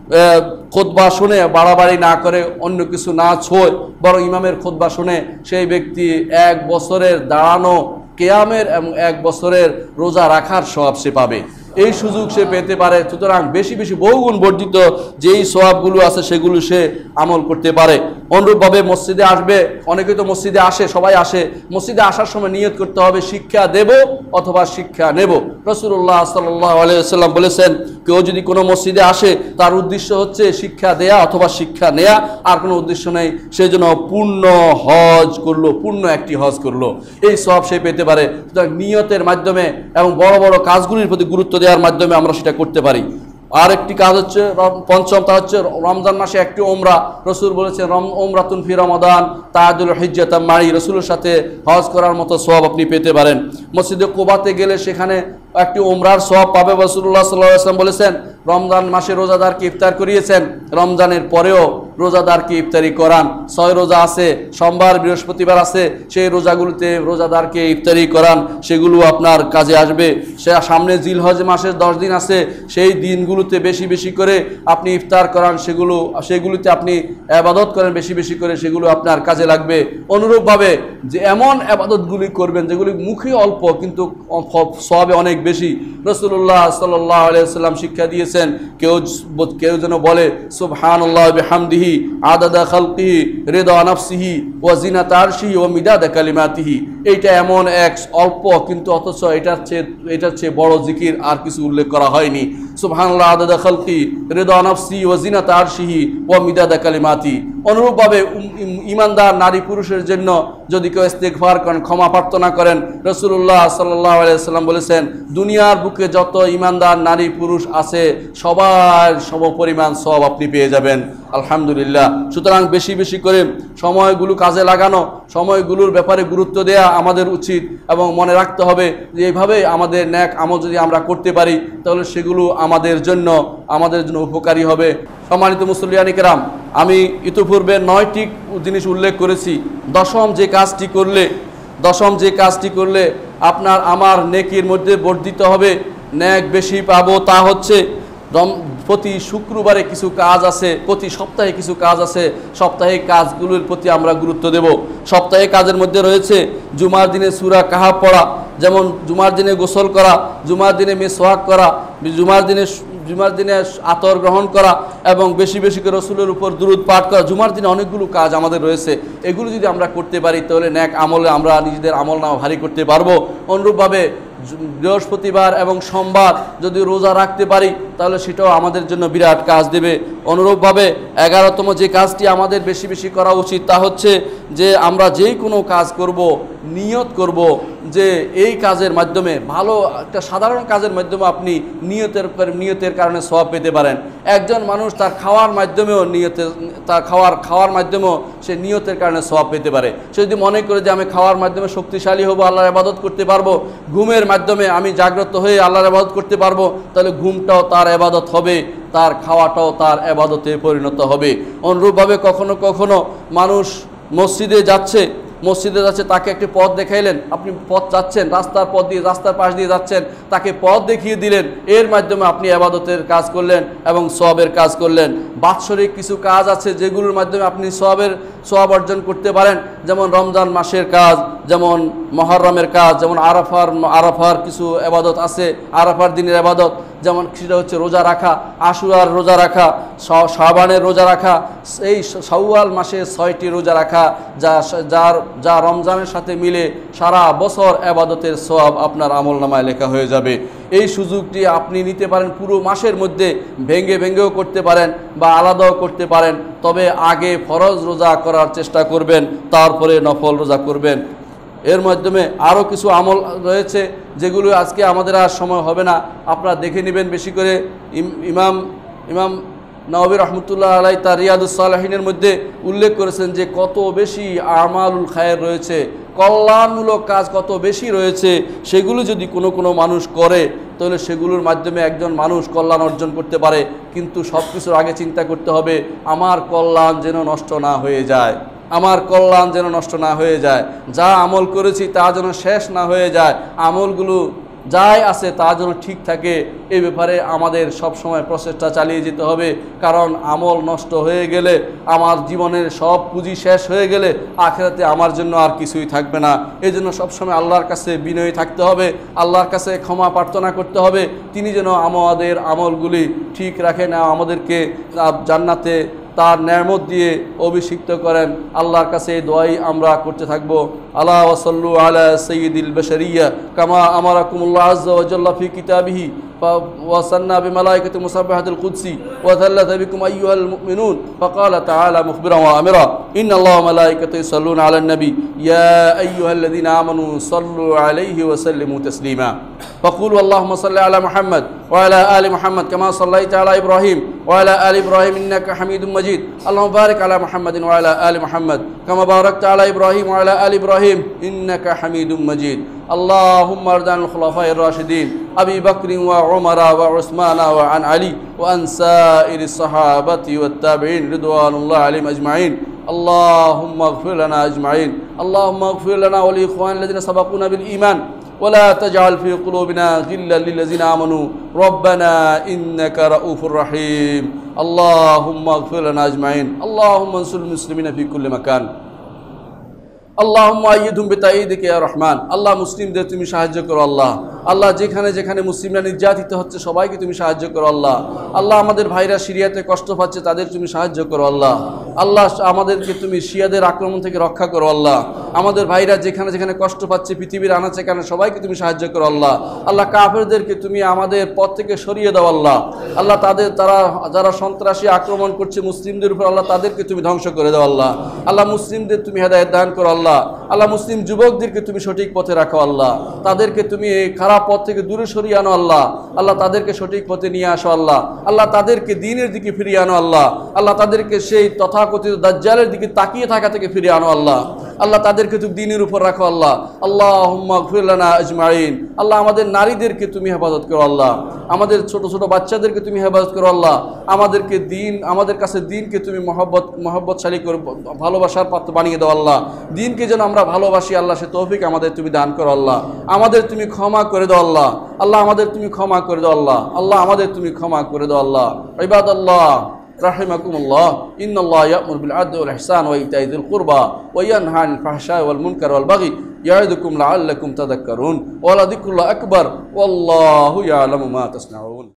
খুতবা শুনে বাড়াবাড়ি না করে, অন্য কিছু না ছোঁয়, বরং ইমামের খুতবা শুনে সেই ব্যক্তি এক বছরের দাঁড়ানো কিয়ামের এবং এক বছরের রোজা রাখার সওয়াব সে পাবে। এই সুযোগ সে পেতে পারে। সুতরাং বেশি বেশি বহুগুণ বর্ধিত যেই সওয়াবগুলো আছে সেগুলো সে আমল করতে পারে। অনুরূপভাবে মসজিদে আসবে, অনেকে তো মসজিদে আসে, সবাই আসে, মসজিদে আসার সময় নিয়ত করতে হবে শিক্ষা দেব অথবা শিক্ষা নেব। রাসূলুল্লাহ সাল্লাল্লাহু আলাইহি ওয়াসাল্লাম বলেছেন কেউ যদি কোনো মসজিদে আসে তার উদ্দেশ্য হচ্ছে শিক্ষা দেয়া অথবা শিক্ষা নেয়া, আর কোনো উদ্দেশ্য নেই, সেই জন্য পূর্ণ হজ করলো, পূর্ণ একটি হজ করলো, এই সওয়াব সে পেতে পারে। সুতরাং নিয়তের মাধ্যমে এবং বড় বড় কাজগুলির প্রতি গুরুত্ব দেওয়ার মাধ্যমে আমরা সেটা করতে পারি। আর একটি কাজ হচ্ছে পঞ্চম, তা হচ্ছে রমজান মাসে একটি ওমরা। রসুল বলেছেন রম ওমরাতুন ফি রমাদান তাআদুল হিজ্জাতাম মাই, রসুলের সাথে হজ করার মতো সওয়াব আপনি পেতে পারেন। মসজিদে কুবাতে গেলে সেখানে একটি ওমরার সওয়াব পাবে। রাসূলুল্লাহ সাল্লাল্লাহু আলাইহি ওয়াসাল্লাম বলেছেন রমজান মাসে রোজাদারকে ইফতার করিয়েছেন, রমজানের পরেও রোজাদারকে ইফতারি করান। ছয় রোজা আছে, সোমবার বৃহস্পতিবার আছে, সেই রোজাগুলোতে রোজাদারকে ইফতারি করান, সেগুলো আপনার কাজে আসবে। সে সামনে জিলহজ মাসের দশ দিন আছে, সেই দিনগুলোতে বেশি বেশি করে আপনি ইফতার করান, সেগুলো সেগুলিতে আপনি ইবাদত করেন বেশি বেশি করে, সেগুলো আপনার কাজে লাগবে। অনুরূপভাবে যে এমন ইবাদতগুলি করবেন যেগুলি মুখে অল্প কিন্তু সওয়াবে অনেক বেশি। রাসূলুল্লাহ সাল্লাল্লাহু আলাইহি ওয়াসাল্লাম শিক্ষা দিয়েছেন কেউ কেউ যেন বলে সুবহানাল্লাহি ওয়া বিহামদিহি আদাদা খালকিহি রিদা নাফসিহি ওয়া জিনাতা আরশিহি ওয়া মিদাদা কালিমাতিহি। এইটা এমন এক অল্প কিন্তু অথচ এটার চেয়ে এটার চেয়ে বড় জিকির আর কিছু উল্লেখ করা হয়নি। সুবহানাল্লাহ আদাদা খালকি রিদা নাফসি ওয়া জিনাতা আরশিহি ওয়া মিদাদা কালিমাতি। অনুরূপভাবে ইমানদার নারী পুরুষের জন্য যদি কেউ ইস্তেগফার করেন, ক্ষমা প্রার্থনা করেন, রাসূলুল্লাহ সাল্লাল্লাহু আলাইহি ওয়াসাল্লাম বলেছেন দুনিয়ার বুকে যত ইমানদার নারী পুরুষ আছে সবার সমপরিমাণ সওয়াব আপনি পেয়ে যাবেন। আলহামদুলিল্লাহ। সুতরাং বেশি বেশি করে সময়গুলো কাজে লাগানো, সময়গুলোর ব্যাপারে গুরুত্ব দেয়া আমাদের উচিত এবং মনে রাখতে হবে যে এইভাবে আমাদের ন্যাক আমল যদি আমরা করতে পারি তাহলে সেগুলো আমাদের জন্য আমাদের জন্য উপকারী হবে। সম্মানিত মুসল্লিয়ান কিরাম, আমি ইতিপূর্বে নয়টি জিনিস উল্লেখ করেছি। দশম যে কাজটি করলে দশম যে কাজটি করলে আপনার আমার নেকির মধ্যে বর্ধিত হবে, ন্যাক বেশি পাবো, তা হচ্ছে প্রতি শুক্রবারে কিছু কাজ আছে, প্রতি সপ্তাহে কিছু কাজ আছে, সাপ্তাহিক কাজগুলোর প্রতি আমরা গুরুত্ব দেব। সপ্তাহে কাজের মধ্যে রয়েছে জুমার দিনে সূরা কাহাফ পড়া, যেমন জুমার দিনে গোসল করা, জুমার দিনে মিসওয়াক করা, জুমার দিনে জুমার দিনে আতর গ্রহণ করা এবং বেশি বেশি করে রসুলের উপর দুরূদ পাঠ করা। জুমার দিনে অনেকগুলো কাজ আমাদের রয়েছে, এগুলো যদি আমরা করতে পারি তাহলে ন্যাক আমলে আমরা নিজেদের আমল নামা ভারী করতে পারবো। অনুরূপভাবে বৃহস্পতিবার এবং সোমবার যদি রোজা রাখতে পারি তাহলে সেটাও আমাদের জন্য বিরাট কাজ দেবে। অনুরূপভাবে এগারোতম যে কাজটি আমাদের বেশি বেশি করা উচিত তা হচ্ছে যে আমরা যে কোনো কাজ করব নিয়ত করব যে এই কাজের মাধ্যমে ভালো একটা সাধারণ কাজের মাধ্যমে আপনি নিয়তের নিয়তের কারণে সওয়াব পেতে পারেন। একজন মানুষ তার খাওয়ার মাধ্যমেও নিয়তের তার খাওয়ার খাওয়ার মাধ্যমেও সে নিয়তের কারণে সওয়াব পেতে পারে। সে যদি মনে করে যে আমি খাওয়ার মাধ্যমে শক্তিশালী হব, আল্লাহর ইবাদত করতে পারবো, ঘুমের মাধ্যমে আমি জাগ্রত হয়ে আল্লাহর ইবাদত করতে পারবো, তাহলে ঘুমটাও তার ইবাদত হবে, তার খাওয়াটাও তার ইবাদতে পরিণত হবে। অনুরূপভাবে কখনো কখনো মানুষ মসজিদে যাচ্ছে মসজিদে যাচ্ছে তাকে একটি পথ দেখাইলেন, আপনি পথ যাচ্ছেন, রাস্তার পথ দিয়ে রাস্তার পাশ দিয়ে যাচ্ছেন, তাকে পথ দেখিয়ে দিলেন, এর মাধ্যমে আপনি ইবাদতের কাজ করলেন এবং সওয়াবের কাজ করলেন। বাৎসরিক কিছু কাজ আছে যেগুলোর মাধ্যমে আপনি সওয়াবের সওয়াব অর্জন করতে পারেন, যেমন রমজান মাসের কাজ, যেমন মুহররমের কাজ, যেমন আরাফার আরাফার কিছু ইবাদত আছে, আরাফার দিনের ইবাদত, যেমন সেটা হচ্ছে রোজা রাখা, আশুরার রোজা রাখা, শাবানের রোজা রাখা, এই শাওয়াল মাসে ছয়টি রোজা রাখা, যা যার যা রমজানের সাথে মিলে সারা বছর ইবাদতের সওয়াব আপনার আমলনামায় লেখা হয়ে যাবে। এই সুযোগটি আপনি নিতে পারেন, পুরো মাসের মধ্যে ভেঙে ভেঙেও করতে পারেন বা আলাদাও করতে পারেন, তবে আগে ফরজ রোজা করার চেষ্টা করবেন, তারপরে নফল রোজা করবেন। এর মাধ্যমে আরও কিছু আমল রয়েছে যেগুলো আজকে আমাদের আর সময় হবে না, আপনারা দেখে নেবেন বেশি করে। ইমাম ইমাম নওয়াবী রহমতুল্লাহ আলাই তার রিয়াদুস সালেহিনের মধ্যে উল্লেখ করেছেন যে কত বেশি আমালুল খায়ের রয়েছে, কল্যাণমূলক কাজ কত বেশি রয়েছে। সেগুলো যদি কোনো কোনো মানুষ করে তাহলে সেগুলোর মাধ্যমে একজন মানুষ কল্যাণ অর্জন করতে পারে। কিন্তু সব কিছুর আগে চিন্তা করতে হবে আমার কল্যাণ যেন নষ্ট না হয়ে যায়, আমার কল্যাণ যেন নষ্ট না হয়ে যায়, যা আমল করেছি তা যেন শেষ না হয়ে যায়, আমলগুলো যাই আছে তা যেন ঠিক থাকে। এই ব্যাপারে আমাদের সব সময় প্রচেষ্টা চালিয়ে যেতে হবে, কারণ আমল নষ্ট হয়ে গেলে, আমার জীবনের সব পুঁজি শেষ হয়ে গেলে আখিরাতে আমার জন্য আর কিছুই থাকবে না। এই জন্য সবসময় আল্লাহর কাছে বিনয়ী থাকতে হবে, আল্লাহর কাছে ক্ষমা প্রার্থনা করতে হবে, তিনি যেন আমাদের আমলগুলি ঠিক রাখেন, আমাদেরকে জান্নাতে তার নেয়ামত দিয়ে অভিষিক্ত করেন। আল্লাহর কাছে এই দোয়াই আমরা করতে থাকবো। আলা ওয়াসাল্লু আলা সাইয়্যিদিল বাশারিয়্যা কামা আমারাকুমুল্লাহ আযজা ওয়া জাল্লা ফি কিতাবিহি وصلنا بملائكة مسبحة القدسي وثلث بكم أيها المؤمنون فقال تعالى مخبرا وآمرا إن الله وملائكته يصلون على النبي يا أيها الذين آمنوا صلوا عليه وسلموا تسليما فقولوا اللهم صل على محمد وعلى آل محمد كما صليت على إبراهيم وعلى آل إبراهيم إنك حميد مجيد اللهم بارك على محمد وعلى آل محمد كما باركت على إبراهيم وعلى آل إبراهيم إنك حميد مجيد اللهم ارض عن الخلفاء الراشدين أبي بكر وعمر وعثمان وعن علي وعن سائر الصحابة والتابعين رضوان الله عليهم أجمعين اللهم اغفر لنا أجمعين اللهم اغفر لنا ولإخوان الذين سبقونا بالإيمان ولا تجعل في قلوبنا غلا للذين آمنوا ربنا إنك رؤوف رحيم اللهم اغفر لنا أجمعين اللهم انصر المسلمين في كل مكان اللهم أيدهم بتأييدك يا رحمن আল্লাহ মুসলিমদের তুমি সাহায্য করো আল্লাহ আল্লাহ যেখানে যেখানে মুসলিমরা নির্যাতিত হচ্ছে সবাইকে তুমি সাহায্য করো আল্লাহ আল্লাহ আমাদের ভাইরা সিরিয়াতে কষ্ট পাচ্ছে তাদের তুমি সাহায্য করো আল্লাহ আল্লাহ আমাদেরকে তুমি শিয়াদের আক্রমণ থেকে রক্ষা করো আল্লাহ আমাদের ভাইরা যেখানে যেখানে কষ্ট পাচ্ছে পৃথিবীর আনাচে কানাচে সবাইকে তুমি সাহায্য করো আল্লাহ আল্লাহ কাফেরদেরকে তুমি আমাদের পথ থেকে সরিয়ে দাও আল্লাহ আল্লাহ তাদের তারা যারা সন্ত্রাসী আক্রমণ করছে মুসলিমদের উপর আল্লাহ তাদেরকে তুমি ধ্বংস করে দাও আল্লাহ আল্লাহ মুসলিমদের তুমি হেদায়েত দান করো আল্লাহ আল্লাহ মুসলিম যুবকদেরকে তুমি সঠিক পথে রাখো আল্লাহ তাদেরকে তুমি এই খারাপ পথ থেকে দূরে সরিয়ে আনো আল্লাহ আল্লাহ তাদেরকে সঠিক পথে নিয়ে আসো আল্লাহ আল্লাহ তাদেরকে দ্বীনের দিকে ফিরিয়ে আনো আল্লাহ আল্লাহ তাদেরকে সেই তথাকথিত দাজ্জালের দিকে তাকিয়ে থাকা থেকে ফিরিয়ে আনো আল্লাহ আল্লাহ তাদেরকে তুমি দ্বীনের উপর রাখো আল্লাহ আল্লাহুম্মা গফির লানা আজমাইন আল্লাহ আমাদের নারীদেরকে তুমি হেফাজত করো আল্লাহ আমাদের ছোট ছোট বাচ্চাদেরকে তুমি হেফাজত করো আল্লাহ আমাদেরকে দ্বীন আমাদের কাছে দ্বীনকে তুমি মহব্বত মহব্বতশালী করে ভালোবাসার পাত্র বানিয়ে দাও আল্লাহ দ্বীনকে যেন আমরা ভালোবাসি আল্লাহ সে তৌফিক আমাদের তুমি দান করো আল্লাহ আমাদের তুমি ক্ষমা করে দাও আল্লাহ আল্লাহ আমাদের তুমি ক্ষমা করে দাও আল্লাহ আল্লাহ আমাদের তুমি ক্ষমা করে দাও আল্লাহ ইবাদাল্লাহ রাহিমাকুমুল্লাহ ইন্নাল্লাহা ইয়া'মুরু বিল আদলি ওয়াল ইহসানি ওয়া ইতা'i যিল কুরবা ওয়া ইয়ানহা আনিল ফাহশাই ওয়াল মুনকারি ওয়াল বাগই ইয়া'iদুকুম লা'আল্লাকুম তাযাক্কারুন ওয়া লাযিকরুল্লাহি আকবার ওয়াল্লাহু ইয়া'লামু মা তাসনাউন।